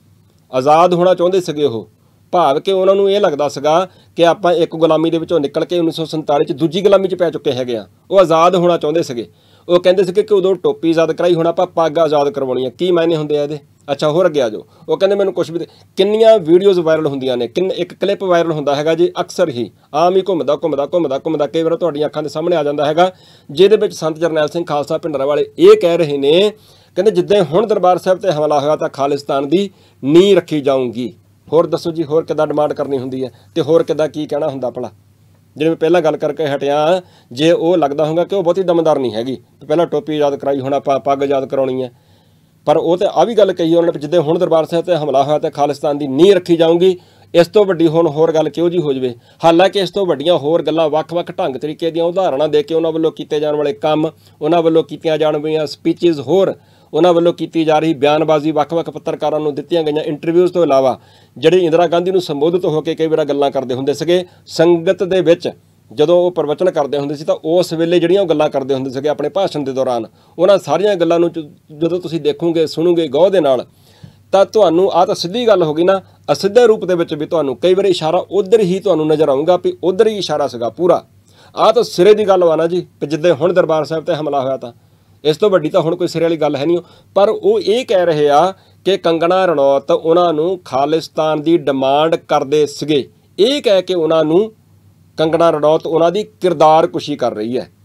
ਆਜ਼ਾਦ ਹੋਣਾ ਚਾਹੁੰਦੇ ਸੀਗੇ ਉਹ। ਭਾਵ ਕਿ ਉਹਨਾਂ ਨੂੰ ਇਹ ਲੱਗਦਾ ਸੀਗਾ ਕਿ ਆਪਾਂ ਇੱਕ ਗੁਲਾਮੀ ਦੇ ਵਿੱਚੋਂ ਨਿਕਲ ਕੇ ਉੱਨੀ ਸੌ ਸੰਤਾਲੀ 'ਚ ਦੂਜੀ ਗੁਲਾਮੀ 'ਚ ਪੈ ਚੁੱਕੇ ਹੈਗੇ ਆ। ਉਹ ਆਜ਼ਾਦ ਹੋਣਾ ਚਾਹੁੰਦੇ ਸੀਗੇ। ਉਹ ਕਹਿੰਦੇ ਸੀਗੇ ਕਿ ਉਦੋਂ ਟੋਪੀ ਆਜ਼ਾਦ ਕਰਾਈ, ਹੁਣ ਆਪਾਂ ਪੱਗ ਆਜ਼ਾਦ ਕਰਵਾਉਣੀ ਹੈ। ਕੀ ਮਾਇਨੇ ਹੁੰਦੇ ਆ ਇਹਦੇ? ਅੱਛਾ, ਹੋਰ ਅੱਗੇ ਆ ਜਾਓ। ਉਹ ਕਹਿੰਦੇ ਮੈਨੂੰ ਕੁਛ ਵੀ, ਕਿੰਨੀਆਂ ਵੀਡੀਓਜ਼ ਵਾਇਰਲ ਹੁੰਦੀਆਂ ਨੇ, ਕਿੰਨ ਇੱਕ ਕਲਿੱਪ ਵਾਇਰਲ ਹੁੰਦਾ ਹੈਗਾ ਜੀ ਅਕਸਰ ਹੀ, ਆਮ ਹੀ ਘੁੰਮਦਾ ਘੁੰਮਦਾ ਘੁੰਮਦਾ ਘੁੰਮਦਾ ਕਈ ਵਾਰ ਤੁਹਾਡੀਆਂ ਅੱਖਾਂ ਦੇ ਸਾਹਮਣੇ ਆ ਜਾਂਦਾ ਹੈਗਾ, ਜਿਹਦੇ ਵਿੱਚ ਸੰਤ ਜਰਨੈਲ ਸਿੰਘ ਖਾਲਸਾ ਭਿੰਡਰਾਂ ਵਾਲੇ ਇਹ ਕਹਿ ਰਹੇ ਨੇ ਕਹਿੰਦੇ ਜਿੱਦਾਂ ਹੁਣ ਦਰਬਾਰ ਸਾਹਿਬ ਤੇ ਹਮਲਾ ਹੋਇਆ ਤਾਂ ਖਾਲਿਸਤਾਨ ਦੀ ਨੀਂਹ ਰੱਖੀ ਜਾਊਗੀ। ਹੋਰ ਦੱਸੋ ਜੀ, ਹੋਰ ਕਿੱਦਾਂ ਡਿਮਾਂਡ ਕਰਨੀ ਹੁੰਦੀ ਹੈ ਤੇ ਹੋਰ ਕਿੱਦਾਂ ਕੀ ਕਹਿਣਾ ਹੁੰਦਾ ਭਲਾ। ਜਿਵੇਂ ਮੈਂ ਪਹਿਲਾਂ ਗੱਲ ਕਰਕੇ ਹਟਿਆ, ਜੇ ਉਹ ਲੱਗਦਾ ਹੋਊਗਾ ਕਿ ਉਹ ਬਹੁਤੀ ਦਮਦਾਰ ਨਹੀਂ ਹੈਗੀ, ਪਹਿਲਾਂ ਟੋਪੀ ਯਾਦ ਕਰਾਈ, ਹੁਣ ਆਪਾਂ ਪੱਗ ਯਾਦ ਕਰਾਉਣੀ ਹੈ, ਪਰ ਉਹ ਤਾਂ ਆ ਵੀ ਗੱਲ ਕਹੀ ਉਹਨਾਂ ਨੇ ਜਿੱਦਾਂ ਹੁਣ ਦਰਬਾਰ ਸਾਹਿਬ ਤੇ ਹਮਲਾ ਹੋਇਆ ਤਾਂ ਖਾਲਿਸਤਾਨ ਦੀ ਨੀਂਹ ਰੱਖੀ ਜਾਊਗੀ। ਇਸ ਤੋਂ ਵੱਡੀ ਹੁਣ ਹੋਰ ਗੱਲ ਕਿਉਂ ਜੀ ਹੋ ਜਾਵੇ। ਹਾਲਾਂਕਿ ਇਸ ਤੋਂ ਵੱਡੀਆਂ ਹੋਰ ਗੱਲਾਂ ਵੱਖ-ਵੱਖ ਢੰਗ ਤਰੀਕੇ ਦੀਆਂ ਉਦਾਹਰਣਾਂ ਦੇ ਕੇ ਉਹਨਾਂ ਵੱਲੋਂ ਕੀਤੇ ਜਾਣ ਵਾਲੇ ਕੰਮ, ਉਹਨਾਂ ਵੱਲੋਂ ਕੀਤੀਆਂ ਜਾਣ ਵਾਲੀਆਂ ਸਪੀਚਿਸ, ਹੋਰ ਉਹਨਾਂ ਵੱਲੋਂ ਕੀਤੀ ਜਾ ਰਹੀ ਬਿਆਨਬਾਜ਼ੀ, ਵੱਖ-ਵੱਖ ਪੱਤਰਕਾਰਾਂ ਨੂੰ ਦਿੱਤੀਆਂ ਗਈਆਂ ਇੰਟਰਵਿਊਜ਼ ਤੋਂ ਇਲਾਵਾ ਜਿਹੜੇ ਇੰਦਰਾ ਗਾਂਧੀ ਨੂੰ ਸੰਬੋਧਿਤ ਹੋ ਕੇ ਕਈ ਵਾਰ ਗੱਲਾਂ ਕਰਦੇ ਹੁੰਦੇ ਸੀਗੇ ਸੰਗਤ ਦੇ ਵਿੱਚ, ਜਦੋਂ ਉਹ ਪ੍ਰਵਚਨ ਕਰਦੇ ਹੁੰਦੇ ਸੀ ਤਾਂ ਉਸ ਵੇਲੇ ਜਿਹੜੀਆਂ ਉਹ ਗੱਲਾਂ ਕਰਦੇ ਹੁੰਦੇ ਸੀਗੇ ਆਪਣੇ ਭਾਸ਼ਣ ਦੇ ਦੌਰਾਨ, ਉਹਨਾਂ ਸਾਰੀਆਂ ਗੱਲਾਂ ਨੂੰ ਜਦੋਂ ਤੁਸੀਂ ਦੇਖੋਗੇ ਸੁਣੋਗੇ ਗੌਰ ਦੇ ਨਾਲ ਤਾਂ ਤੁਹਾਨੂੰ ਆਹ ਤਾਂ ਸਿੱਧੀ ਗੱਲ ਹੋ ਗਈ ਨਾ, ਅਸਿੱਧੇ ਰੂਪ ਦੇ ਵਿੱਚ ਵੀ ਤੁਹਾਨੂੰ ਕਈ ਵਾਰੀ ਇਸ਼ਾਰਾ ਉੱਧਰ ਹੀ ਤੁਹਾਨੂੰ ਨਜ਼ਰ ਆਊਗਾ ਵੀ ਉੱਧਰ ਹੀ ਇਸ਼ਾਰਾ ਸੀਗਾ ਪੂਰਾ। ਆਹ ਤਾਂ ਸਿਰੇ ਦੀ ਗੱਲ ਵਾ ਨਾ ਜੀ, ਵੀ ਜਿੱਦਾਂ ਹੁਣ ਦਰਬਾਰ ਸਾਹਿਬ ਤੇ ਹਮਲਾ ਹੋਇਆ ਤਾਂ ਇਸ ਤੋਂ ਵੱਡੀ ਤਾਂ ਹੁਣ ਕੋਈ ਸਿਰੇ ਵਾਲੀ ਗੱਲ ਹੈ ਨਹੀਂ। ਪਰ ਉਹ ਇਹ ਕਹਿ ਰਹੇ ਆ ਕਿ ਕੰਗਣਾ ਰਣੌਤ ਉਹਨਾਂ ਨੂੰ ਖਾਲਿਸਤਾਨ ਦੀ ਡਿਮਾਂਡ ਕਰਦੇ ਸੀਗੇ, ਇਹ ਕਹਿ ਕੇ ਉਹਨਾਂ ਨੂੰ ਕੰਗਣਾ ਰਣੌਤ ਉਹਨਾਂ ਦੀ ਕਿਰਦਾਰ ਕੁਸ਼ੀ ਕਰ ਰਹੀ ਹੈ।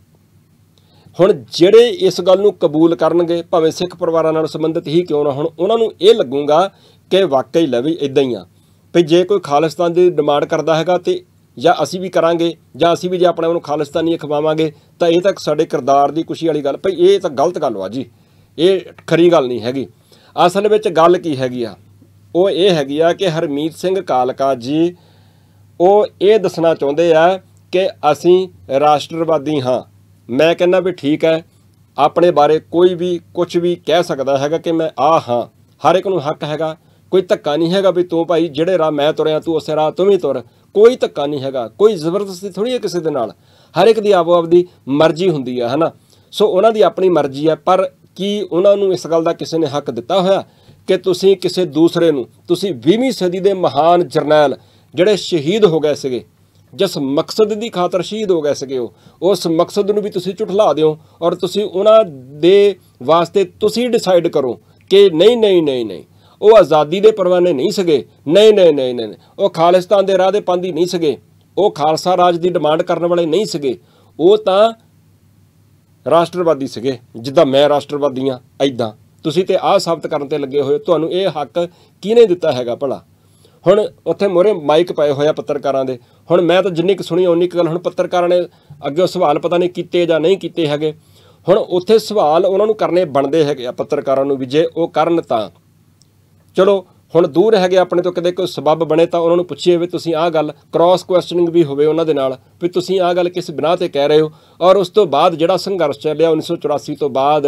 ਹੁਣ ਜਿਹੜੇ ਇਸ ਗੱਲ ਨੂੰ ਕਬੂਲ ਕਰਨਗੇ, ਭਾਵੇਂ ਸਿੱਖ ਪਰਿਵਾਰਾਂ ਨਾਲ ਸੰਬੰਧਿਤ ਹੀ ਕਿਉਂ ਨਾ ਹੋਣ, ਉਹਨਾਂ ਨੂੰ ਇਹ ਲੱਗੂਗਾ ਕਿ ਵਾਕਈ ਲੈ ਵੀ ਇੱਦਾਂ ਹੀ ਆ ਵੀ ਜੇ ਕੋਈ ਖਾਲਿਸਤਾਨ ਦੀ ਡਿਮਾਂਡ ਕਰਦਾ ਹੈਗਾ ਤੇ ਜਾਂ ਅਸੀਂ ਵੀ ਕਰਾਂਗੇ, ਜਾਂ ਅਸੀਂ ਵੀ ਜੇ ਆਪਣੇ ਨੂੰ ਖਾਲਿਸਤਾਨੀ ਖਵਾਵਾਂਗੇ ਤਾਂ ਇਹ ਤਾਂ ਸਾਡੇ ਕਿਰਦਾਰ ਦੀ ਖੁਸ਼ੀ ਵਾਲੀ ਗੱਲ, ਭਈ ਇਹ ਤਾਂ ਗਲਤ ਗੱਲ ਵਾ ਜੀ, ਇਹ ਖਰੀ ਗੱਲ ਨਹੀਂ ਹੈਗੀ। ਅਸਲ ਵਿੱਚ ਗੱਲ ਕੀ ਹੈਗੀ ਆ, ਉਹ ਇਹ ਹੈਗੀ ਆ ਕਿ ਹਰਮੀਤ ਸਿੰਘ ਕਾਲਕਾ ਜੀ ਉਹ ਇਹ ਦੱਸਣਾ ਚਾਹੁੰਦੇ ਆ ਕਿ ਅਸੀਂ ਰਾਸ਼ਟਰਵਾਦੀ ਹਾਂ। ਮੈਂ ਕਹਿੰਦਾ ਵੀ ਠੀਕ ਹੈ, ਆਪਣੇ ਬਾਰੇ ਕੋਈ ਵੀ ਕੁਝ ਵੀ ਕਹਿ ਸਕਦਾ ਹੈਗਾ ਕਿ ਮੈਂ ਆਹ ਹਾਂ, ਹਰ ਇੱਕ ਨੂੰ ਹੱਕ ਹੈਗਾ, ਕੋਈ ਧੱਕਾ ਨਹੀਂ ਹੈਗਾ ਵੀ ਤੂੰ ਭਾਈ ਜਿਹੜੇ ਰਾਹ ਮੈਂ ਤੁਰਿਆ ਤੂੰ ਉਸੇ ਰਾਹ ਤੂੰ ਵੀ ਤੁਰ, ਕੋਈ ਧੱਕਾ ਨਹੀਂ ਹੈਗਾ, ਕੋਈ ਜ਼ਬਰਦਸਤੀ ਥੋੜ੍ਹੀ ਹੈ ਕਿਸੇ ਦੇ ਨਾਲ, ਹਰ ਇੱਕ ਦੀ ਆਪੋ ਆਪਦੀ ਮਰਜ਼ੀ ਹੁੰਦੀ ਹੈ, ਹੈ ਨਾ। ਸੋ ਉਹਨਾਂ ਦੀ ਆਪਣੀ ਮਰਜ਼ੀ ਹੈ, ਪਰ ਕੀ ਉਹਨਾਂ ਨੂੰ ਇਸ ਗੱਲ ਦਾ ਕਿਸੇ ਨੇ ਹੱਕ ਦਿੱਤਾ ਹੋਇਆ ਕਿ ਤੁਸੀਂ ਕਿਸੇ ਦੂਸਰੇ ਨੂੰ, ਤੁਸੀਂ ਵੀਹਵੀਂ ਸਦੀ ਦੇ ਮਹਾਨ ਜਰਨੈਲ ਜਿਹੜੇ ਸ਼ਹੀਦ ਹੋ ਗਏ ਸੀਗੇ, ਜਿਸ ਮਕਸਦ ਦੀ ਖਾਤਰ ਸ਼ਹੀਦ ਹੋ ਗਏ ਸੀਗੇ, ਉਹ ਉਸ ਮਕਸਦ ਨੂੰ ਵੀ ਤੁਸੀਂ ਝੁਠਲਾ ਦਿਓ ਔਰ ਤੁਸੀਂ ਉਹਨਾਂ ਦੇ ਵਾਸਤੇ ਤੁਸੀਂ ਡਿਸਾਈਡ ਕਰੋ ਕਿ ਨਹੀਂ ਨਹੀਂ ਨਹੀਂ ਨਹੀਂ ਉਹ ਆਜ਼ਾਦੀ ਦੇ ਪਰਵਾਨੇ ਨਹੀਂ ਸੀਗੇ, ਨਹੀਂ ਨਹੀਂ ਨਹੀਂ ਨਹੀਂ ਉਹ ਖਾਲਿਸਤਾਨ ਦੇ ਰਾਹ ਦੇ ਪਾਂਦੀ ਨਹੀਂ ਸੀਗੇ, ਉਹ ਖਾਲਸਾ ਰਾਜ ਦੀ ਡਿਮਾਂਡ ਕਰਨ ਵਾਲੇ ਨਹੀਂ ਸੀਗੇ, ਉਹ ਤਾਂ ਰਾਸ਼ਟਰਵਾਦੀ ਸੀਗੇ ਜਿੱਦਾਂ ਮੈਂ ਰਾਸ਼ਟਰਵਾਦੀ ਹਾਂ। ਇੱਦਾਂ ਤੁਸੀਂ ਤੇ ਆਹ ਸਾਬਤ ਕਰਨ ਤੇ ਲੱਗੇ ਹੋਏ, ਤੁਹਾਨੂੰ ਇਹ ਹੱਕ ਕਿਹਨੇ ਦਿੱਤਾ ਹੈਗਾ ਭਲਾ। ਹੁਣ ਉੱਥੇ ਮੋਹਰੇ ਮਾਈਕ ਪਏ ਹੋਏ ਆ ਪੱਤਰਕਾਰਾਂ ਦੇ, ਹੁਣ ਮੈਂ ਤਾਂ ਜਿੰਨੀ ਕੁ ਸੁਣੀ ਉਨੀ ਕੁ ਗੱਲ ਹੁਣ ਪੱਤਰਕਾਰਾਂ ਨੇ ਅੱਗੇ ਸਵਾਲ ਪਤਾ ਨਹੀਂ ਕੀਤੇ ਜਾਂ ਨਹੀਂ ਕੀਤੇ ਹੈਗੇ। ਹੁਣ ਉੱਥੇ ਸਵਾਲ ਉਹਨਾਂ ਨੂੰ ਕਰਨੇ ਬਣਦੇ ਹੈਗੇ ਆ ਪੱਤਰਕਾਰਾਂ ਨੂੰ, ਵੀ ਜੇ ਉਹ ਕਰਨ ਤਾਂ ਚਲੋ ਹੁਣ ਦੂਰ ਹੈਗੇ ਆਪਣੇ ਤੋਂ, ਕਦੇ ਕੋਈ ਸਬੱਬ ਬਣੇ ਤਾਂ ਉਹਨਾਂ ਨੂੰ ਪੁੱਛੀਏ ਵੀ ਤੁਸੀਂ ਆਹ ਗੱਲ, ਕ੍ਰਾਸ ਕੁਐਸਚਨਿੰਗ ਵੀ ਹੋਵੇ ਉਹਨਾਂ ਦੇ ਨਾਲ ਵੀ ਤੁਸੀਂ ਆਹ ਗੱਲ ਕਿਸ ਬਿਨਾਹ 'ਤੇ ਕਹਿ ਰਹੇ ਹੋ। ਔਰ ਉਸ ਤੋਂ ਬਾਅਦ ਜਿਹੜਾ ਸੰਘਰਸ਼ ਚੱਲਿਆ ਉੱਨੀ ਸੌ ਚੁਰਾਸੀ ਤੋਂ ਬਾਅਦ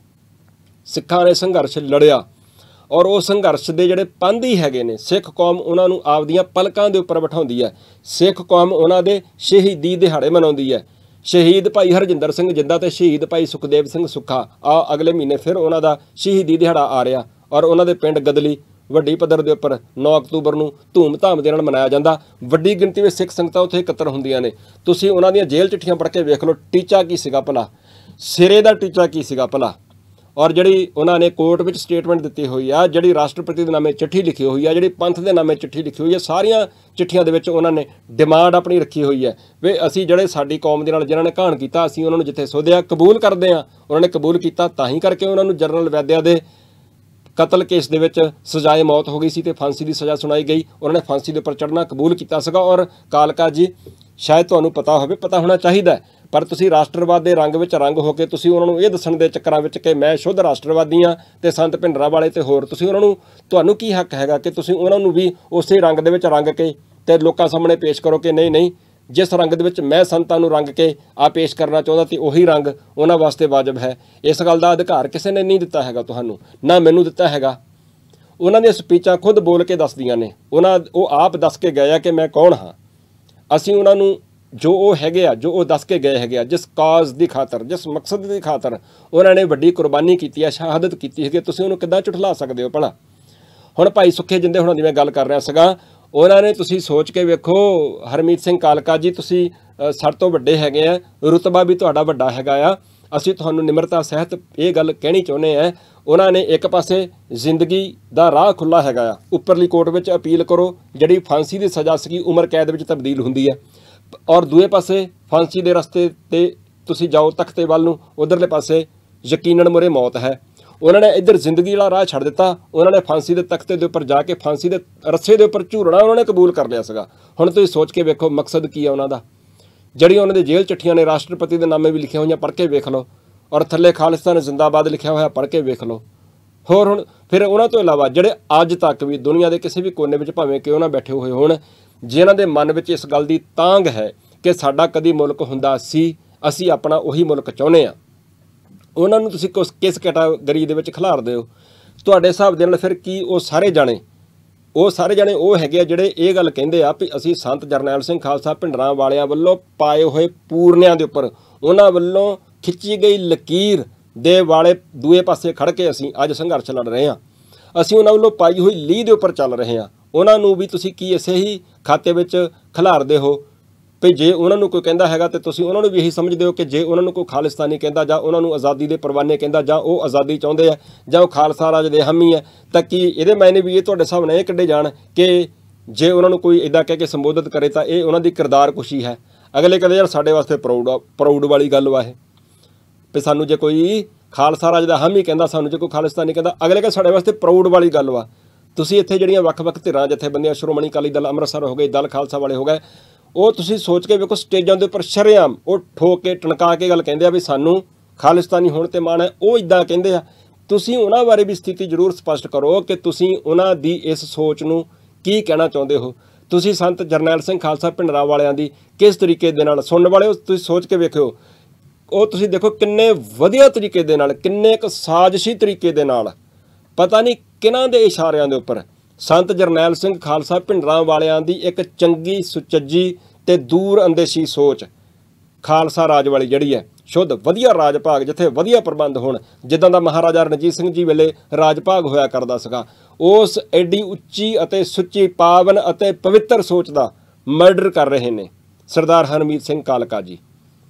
ਸਿੱਖਾਂ ਨੇ ਸੰਘਰਸ਼ ਲੜਿਆ ਔਰ ਉਹ ਸੰਘਰਸ਼ ਦੇ ਜਿਹੜੇ ਪਾਂਧੀ ਹੈਗੇ ਨੇ ਸਿੱਖ ਕੌਮ, ਉਹਨਾਂ ਨੂੰ ਆਪਦੀਆਂ ਪਲਕਾਂ ਦੇ ਉੱਪਰ ਬਿਠਾਉਂਦੀ ਹੈ। ਸਿੱਖ ਕੌਮ ਉਹਨਾਂ ਦੇ ਸ਼ਹੀਦੀ ਦਿਹਾੜੇ ਮਨਾਉਂਦੀ ਹੈ। ਸ਼ਹੀਦ ਭਾਈ ਹਰਜਿੰਦਰ ਸਿੰਘ ਜਿੰਦਾ ਤੇ ਸ਼ਹੀਦ ਭਾਈ ਸੁਖਦੇਵ ਸਿੰਘ ਸੁੱਖਾ ਆ ਅਗਲੇ ਮਹੀਨੇ ਫਿਰ ਉਹਨਾਂ ਦਾ ਸ਼ਹੀਦੀ ਦਿਹਾੜਾ ਆ ਰਿਹਾ ਔਰ ਉਹਨਾਂ ਦੇ ਪਿੰਡ ਗਦਲੀ ਵੱਡੀ ਪੱਧਰ ਦੇ ਉੱਪਰ ਨੌ ਅਕਤੂਬਰ ਨੂੰ ਧੂਮ-ਧਾਮ ਦੇ ਨਾਲ ਮਨਾਇਆ ਜਾਂਦਾ। ਵੱਡੀ ਗਿਣਤੀ ਵਿੱਚ ਸਿੱਖ ਸੰਗਤਾਂ ਉੱਥੇ ਇਕੱਤਰ ਹੁੰਦੀਆਂ ਨੇ। ਤੁਸੀਂ ਉਹਨਾਂ ਦੀਆਂ ਜੇਲ੍ਹ ਚਿੱਠੀਆਂ ਪੜ੍ਹ ਕੇ ਵੇਖ ਲਓ, ਟੀਚਾ ਕੀ ਸੀਗਾ ਭਲਾ, ਸਿਰੇ ਦਾ ਟੀਚਾ ਕੀ ਸੀਗਾ ਭਲਾ। ਔਰ ਜਿਹੜੀ ਉਹਨਾਂ ਨੇ ਕੋਰਟ ਵਿੱਚ ਸਟੇਟਮੈਂਟ ਦਿੱਤੀ ਹੋਈ ਆ, ਜਿਹੜੀ ਰਾਸ਼ਟਰਪਤੀ ਦੇ ਨਾਮੇ ਚਿੱਠੀ ਲਿਖੀ ਹੋਈ ਆ, ਜਿਹੜੀ ਪੰਥ ਦੇ ਨਾਮੇ ਚਿੱਠੀ ਲਿਖੀ ਹੋਈ ਹੈ, ਸਾਰੀਆਂ ਚਿੱਠੀਆਂ ਦੇ ਵਿੱਚ ਉਹਨਾਂ ਨੇ ਡਿਮਾਂਡ ਆਪਣੀ ਰੱਖੀ ਹੋਈ ਹੈ ਵੀ ਅਸੀਂ ਜਿਹੜੇ ਸਾਡੀ ਕੌਮ ਦੇ ਨਾਲ ਜਿਹਨਾਂ ਨੇ ਘਾਣ ਕੀਤਾ ਅਸੀਂ ਉਹਨਾਂ ਨੂੰ ਜਿੱਥੇ ਸੋਧਿਆ ਕਬੂਲ ਕਰਦੇ ਹਾਂ। ਉਹਨਾਂ ਨੇ ਕਬੂਲ ਕੀਤਾ ਤਾਂ ਹੀ ਕਰਕੇ ਉਹਨਾਂ ਨੂੰ ਜਨਰਲ ਵੈਦਿਆ ਦੇ ਕਤਲ ਕੇਸ ਦੇ ਵਿੱਚ ਸਜ਼ਾਏ ਮੌਤ ਹੋ ਗਈ ਸੀ ਤੇ ਫਾਂਸੀ ਦੀ ਸਜ਼ਾ ਸੁਣਾਈ ਗਈ। ਉਹਨਾਂ ਨੇ ਫਾਂਸੀ ਦੇ ਉੱਪਰ ਚੜ੍ਹਨਾ ਕਬੂਲ ਕੀਤਾ ਸੀਗਾ। ਔਰ ਕਾਲਕਾ ਜੀ ਸ਼ਾਇਦ ਤੁਹਾਨੂੰ ਪਤਾ ਹੋਵੇ, ਪਤਾ ਹੋਣਾ ਚਾਹੀਦਾ, ਪਰ ਤੁਸੀਂ ਰਾਸ਼ਟਰਵਾਦ ਦੇ ਰੰਗ ਵਿੱਚ ਰੰਗ ਹੋ ਕੇ ਤੁਸੀਂ ਉਹਨਾਂ ਨੂੰ ਇਹ ਦੱਸਣ ਦੇ ਚੱਕਰਾਂ ਵਿੱਚ ਕਿ ਮੈਂ ਸ਼ੁੱਧ ਰਾਸ਼ਟਰਵਾਦੀ ਹਾਂ ਤੇ ਸੰਤ ਭਿੰਡਰਾਂ ਵਾਲੇ ਤੇ ਹੋਰ, ਤੁਸੀਂ ਉਹਨਾਂ ਨੂੰ, ਤੁਹਾਨੂੰ ਕੀ ਹੱਕ ਹੈਗਾ ਕਿ ਤੁਸੀਂ ਉਹਨਾਂ ਨੂੰ ਵੀ ਉਸੇ ਰੰਗ ਦੇ ਵਿੱਚ ਰੰਗ ਕੇ ਤੇ ਲੋਕਾਂ ਸਾਹਮਣੇ ਪੇਸ਼ ਕਰੋ ਕਿ ਨਹੀਂ ਨਹੀਂ ਜਿਸ ਰੰਗ ਦੇ ਵਿੱਚ ਮੈਂ ਸੰਤਾਂ ਨੂੰ ਰੰਗ ਕੇ ਆ ਪੇਸ਼ ਕਰਨਾ ਚਾਹੁੰਦਾ ਤੇ ਉਹੀ ਰੰਗ ਉਹਨਾਂ ਵਾਸਤੇ ਵਾਜਬ ਹੈ। ਇਸ ਗੱਲ ਦਾ ਅਧਿਕਾਰ ਕਿਸੇ ਨੇ ਨਹੀਂ ਦਿੱਤਾ ਹੈਗਾ ਤੁਹਾਨੂੰ, ਨਾ ਮੈਨੂੰ ਦਿੱਤਾ ਹੈਗਾ। ਉਹਨਾਂ ਦੀਆਂ ਸਪੀਚਾਂ ਖੁਦ ਬੋਲ ਕੇ ਦੱਸਦੀਆਂ ਨੇ, ਉਹਨਾਂ ਉਹ ਆਪ ਦੱਸ ਕੇ ਗਏ ਆ ਕਿ ਮੈਂ ਕੌਣ ਹਾਂ। ਅਸੀਂ ਉਹਨਾਂ ਨੂੰ ਜੋ ਉਹ ਹੈਗੇ ਆ, ਜੋ ਉਹ ਦੱਸ ਕੇ ਗਏ ਹੈਗੇ ਆ, ਜਿਸ ਕਾਜ਼ ਦੀ ਖਾਤਰ, ਜਿਸ ਮਕਸਦ ਦੀ ਖਾਤਰ ਉਹਨਾਂ ਨੇ ਵੱਡੀ ਕੁਰਬਾਨੀ ਕੀਤੀ ਹੈ, ਸ਼ਹਾਦਤ ਕੀਤੀ ਹੈਗੀ, ਤੁਸੀਂ ਉਹਨੂੰ ਕਿੱਦਾਂ ਝੁਠਲਾ ਸਕਦੇ ਹੋ ਭਲਾ। ਹੁਣ ਭਾਈ ਸੁੱਖੇ ਜਿੰਦੇ ਹੁਣਾਂ ਦੀ ਮੈਂ ਗੱਲ ਕਰ ਰਿਹਾ ਸੀਗਾ, ਉਹਨਾਂ ਨੇ, ਤੁਸੀਂ ਸੋਚ ਕੇ ਵੇਖੋ ਹਰਮੀਤ ਸਿੰਘ ਕਾਲਕਾ ਜੀ, ਤੁਸੀਂ ਸਾਡੇ ਤੋਂ ਵੱਡੇ ਹੈਗੇ ਆ, ਰੁਤਬਾ ਵੀ ਤੁਹਾਡਾ ਵੱਡਾ ਹੈਗਾ ਆ, ਅਸੀਂ ਤੁਹਾਨੂੰ ਨਿਮਰਤਾ ਸਹਿਤ ਇਹ ਗੱਲ ਕਹਿਣੀ ਚਾਹੁੰਦੇ ਹਾਂ। ਉਹਨਾਂ ਨੇ ਇੱਕ ਪਾਸੇ ਜ਼ਿੰਦਗੀ ਦਾ ਰਾਹ ਖੁੱਲ੍ਹਾ ਹੈਗਾ ਆ, ਉੱਪਰਲੀ ਕੋਰਟ ਵਿੱਚ ਅਪੀਲ ਕਰੋ, ਜਿਹੜੀ ਫਾਂਸੀ ਦੀ ਸਜ਼ਾ ਸੀਗੀ ਉਮਰ ਕੈਦ ਵਿੱਚ ਤਬਦੀਲ ਹੁੰਦੀ ਹੈ, ਔਰ ਦੂਏ ਪਾਸੇ ਫਾਂਸੀ ਦੇ ਰਸਤੇ 'ਤੇ ਤੁਸੀਂ ਜਾਓ ਤਖਤੇ ਵੱਲ ਨੂੰ, ਉੱਧਰਲੇ ਪਾਸੇ ਯਕੀਨਨ ਮੁਰੇ ਮੌਤ ਹੈ। उन्होंने इधर जिंदगी वाला राह छड़ दिता, उन्होंने फांसी के तख्ते के उपर जाके फांसी के रस्से के उपर झूरना उन्होंने कबूल कर लिया सीगा। हुण तुसीं सोच के वेखो मकसद की है उन्हों का। जिहड़ियां उन्होंने जेल चिट्ठियां ने राष्ट्रपति के नामे भी लिखिया हुई पढ़ के वेख लो, और थले खालिस्तान जिंदाबाद लिखा हुआ पढ़ के वेख लो। होर हुण फिर उन्होंने तो इलावा जिहड़े अज तक भी दुनिया के किसी भी कोने में भावें क्यों ना बैठे हुए होण, जिन्हां दे मन में इस गल की तांग है कि साडा कदी मुल्क हुंदा सी, असीं अपना उही मुल्क चाहुंदे आ, उन्हां नूं तुसीं किस किस कैटागरी दे विच खिलारदे हो? तुहाडे हिसाब दे नाल फिर की वो सारे जाने ਉਹ ਸਾਰੇ ਜਾਣੇ ਉਹ ਹੈਗੇ ਆ ਜਿਹੜੇ ਇਹ ਗੱਲ ਕਹਿੰਦੇ ਆ ਵੀ ਅਸੀਂ ਸੰਤ ਜਰਨੈਲ ਸਿੰਘ ਖਾਲਸਾ ਭਿੰਡਰਾਂ ਵਾਲਿਆਂ ਵੱਲੋਂ ਪਾਏ ਹੋਏ ਪੂਰਨਿਆਂ ਦੇ ਉੱਪਰ ਉਹਨਾਂ ਵੱਲੋਂ ਖਿੱਚੀ ਗਈ ਲਕੀਰ ਦੇ ਵਾਲੇ ਦੂਏ ਪਾਸੇ ਖੜ ਕੇ ਅਸੀਂ ਅੱਜ ਸੰਘਰਸ਼ ਲੜ ਰਹੇ ਹਾਂ। ਅਸੀਂ ਉਹਨਾਂ ਵੱਲੋਂ ਪਾਈ ਹੋਈ ਲੀਹ ਦੇ ਉੱਪਰ ਚੱਲ ਰਹੇ ਹਾਂ। ਉਹਨਾਂ ਨੂੰ ਵੀ ਤੁਸੀਂ ਕੀ ਇਸੇ ਹੀ ਖਾਤੇ ਵਿੱਚ ਖਿਲਾਰਦੇ ਹੋ ਵੀ ਜੇ ਉਹਨਾਂ ਨੂੰ ਕੋਈ ਕਹਿੰਦਾ ਹੈਗਾ ਤੇ ਤੁਸੀਂ ਉਹਨਾਂ ਨੂੰ ਵੀ ਇਹੀ ਸਮਝਦੇ ਹੋ ਕਿ ਜੇ ਉਹਨਾਂ ਨੂੰ ਕੋਈ ਖਾਲਿਸਤਾਨੀ ਕਹਿੰਦਾ ਜਾਂ ਉਹਨਾਂ ਨੂੰ ਆਜ਼ਾਦੀ ਦੇ ਪਰਵਾਨੇ ਕਹਿੰਦਾ ਜਾਂ ਉਹ ਆਜ਼ਾਦੀ ਚਾਹੁੰਦੇ ਆ ਜਾਂ ਉਹ ਖਾਲਸਾ ਰਾਜ ਦੇ ਹਾਮੀ ਹੈ, ਤਾਂ ਕੀ ਇਹਦੇ ਮਾਇਨੇ ਵੀ ਇਹ ਤੁਹਾਡੇ ਸਾਹਮਣੇ ਇਹ ਕੱਢੇ ਜਾਣ ਕਿ ਜੇ ਉਹਨਾਂ ਨੂੰ ਕੋਈ ਇੱਦਾਂ ਕਹਿ ਕੇ ਸੰਬੋਧਿਤ ਕਰੇ ਤਾਂ ਇਹ ਉਹਨਾਂ ਦੀ ਕਿਰਦਾਰ ਕੁਸ਼ੀ ਹੈ। ਅਗਲੇ ਕਹਿੰਦੇ ਯਾਰ ਸਾਡੇ ਵਾਸਤੇ ਪ੍ਰਾਊਡ ਪ੍ਰਾਊਡ ਵਾਲੀ ਗੱਲ ਵਾ ਇਹ ਵੀ ਸਾਨੂੰ ਜੇ ਕੋਈ ਖਾਲਸਾ ਰਾਜ ਦਾ ਹਾਮੀ ਕਹਿੰਦਾ, ਸਾਨੂੰ ਜੇ ਕੋਈ ਖਾਲਿਸਤਾਨੀ ਕਹਿੰਦਾ, ਅਗਲੇ ਕਹਿੰਦੇ ਸਾਡੇ ਵਾਸਤੇ ਪ੍ਰਾਊਡ ਵਾਲੀ ਗੱਲ ਵਾ। ਤੁਸੀਂ ਇੱਥੇ ਜਿਹੜੀਆਂ ਵੱਖ-ਵੱਖ ਧਿਰਾਂ ਜਥੇਬੰਦੀਆਂ ਸ਼੍ਰੋਮਣੀ ਅਕਾਲੀ ਦਲ ਅੰਮ੍ਰਿਤਸਰ ਹੋ ਗਏ, ਦਲ ਖਾਲਸਾ ਵਾਲੇ ਹੋ ਗਏ, ਉਹ ਤੁਸੀਂ ਸੋਚ ਕੇ ਵੇਖੋ ਸਟੇਜਾਂ ਦੇ ਉੱਪਰ ਸ਼ਰੇਆਮ ਉਹ ਠੋਕ ਕੇ ਟਣਕਾ ਕੇ ਗੱਲ ਕਹਿੰਦੇ ਆ ਵੀ ਸਾਨੂੰ ਖਾਲਿਸਤਾਨੀ ਹੋਣ ਤੇ ਮਾਣ ਹੈ। ਉਹ ਇੱਦਾਂ ਕਹਿੰਦੇ ਆ। ਤੁਸੀਂ ਉਹਨਾਂ ਬਾਰੇ ਵੀ ਸਥਿਤੀ ਜ਼ਰੂਰ ਸਪਸ਼ਟ ਕਰੋ ਕਿ ਤੁਸੀਂ ਉਹਨਾਂ ਦੀ ਇਸ ਸੋਚ ਨੂੰ ਕੀ ਕਹਿਣਾ ਚਾਹੁੰਦੇ ਹੋ। ਤੁਸੀਂ ਸੰਤ ਜਰਨੈਲ ਸਿੰਘ ਖਾਲਸਾ ਭਿੰਡਰਾਂ ਵਾਲਿਆਂ ਦੀ ਕਿਸ ਤਰੀਕੇ ਦੇ ਨਾਲ ਸੁਣਨ ਵਾਲੇ ਹੋ, ਤੁਸੀਂ ਸੋਚ ਕੇ ਵੇਖਿਓ। ਉਹ ਤੁਸੀਂ ਦੇਖੋ ਕਿੰਨੇ ਵਧੀਆ ਤਰੀਕੇ ਦੇ ਨਾਲ, ਕਿੰਨੇ ਇੱਕ ਸਾਜ਼ਿਸ਼ੀ ਤਰੀਕੇ ਦੇ ਨਾਲ, ਪਤਾ ਨਹੀਂ ਕਿਹਨਾਂ ਦੇ ਇਸ਼ਾਰਿਆਂ ਦੇ ਉੱਪਰ ਸੰਤ ਜਰਨੈਲ ਸਿੰਘ ਖਾਲਸਾ ਭਿੰਡਰਾਂ ਵਾਲਿਆਂ ਦੀ ਇੱਕ ਚੰਗੀ ਸੁਚੱਜੀ ਤੇ ਦੂਰ ਅੰਦੇਸ਼ੀ ਸੋਚ ਖਾਲਸਾ ਰਾਜ ਵਾਲੀ ਜਿਹੜੀ ਹੈ ਸ਼ੁੱਧ ਵਧੀਆ ਰਾਜ ਭਾਗ ਜਿੱਥੇ ਵਧੀਆ ਪ੍ਰਬੰਧ ਹੋਣ, ਜਿੱਦਾਂ ਦਾ ਮਹਾਰਾਜਾ ਰਣਜੀਤ ਸਿੰਘ ਜੀ ਵੇਲੇ ਰਾਜ ਭਾਗ ਹੋਇਆ ਕਰਦਾ ਸੀਗਾ, ਉਸ ਐਡੀ ਉੱਚੀ ਅਤੇ ਸੁੱਚੀ ਪਾਵਨ ਅਤੇ ਪਵਿੱਤਰ ਸੋਚ ਦਾ ਮਰਡਰ ਕਰ ਰਹੇ ਨੇ ਸਰਦਾਰ ਹਰਮੀਤ ਸਿੰਘ ਕਾਲਕਾ ਜੀ।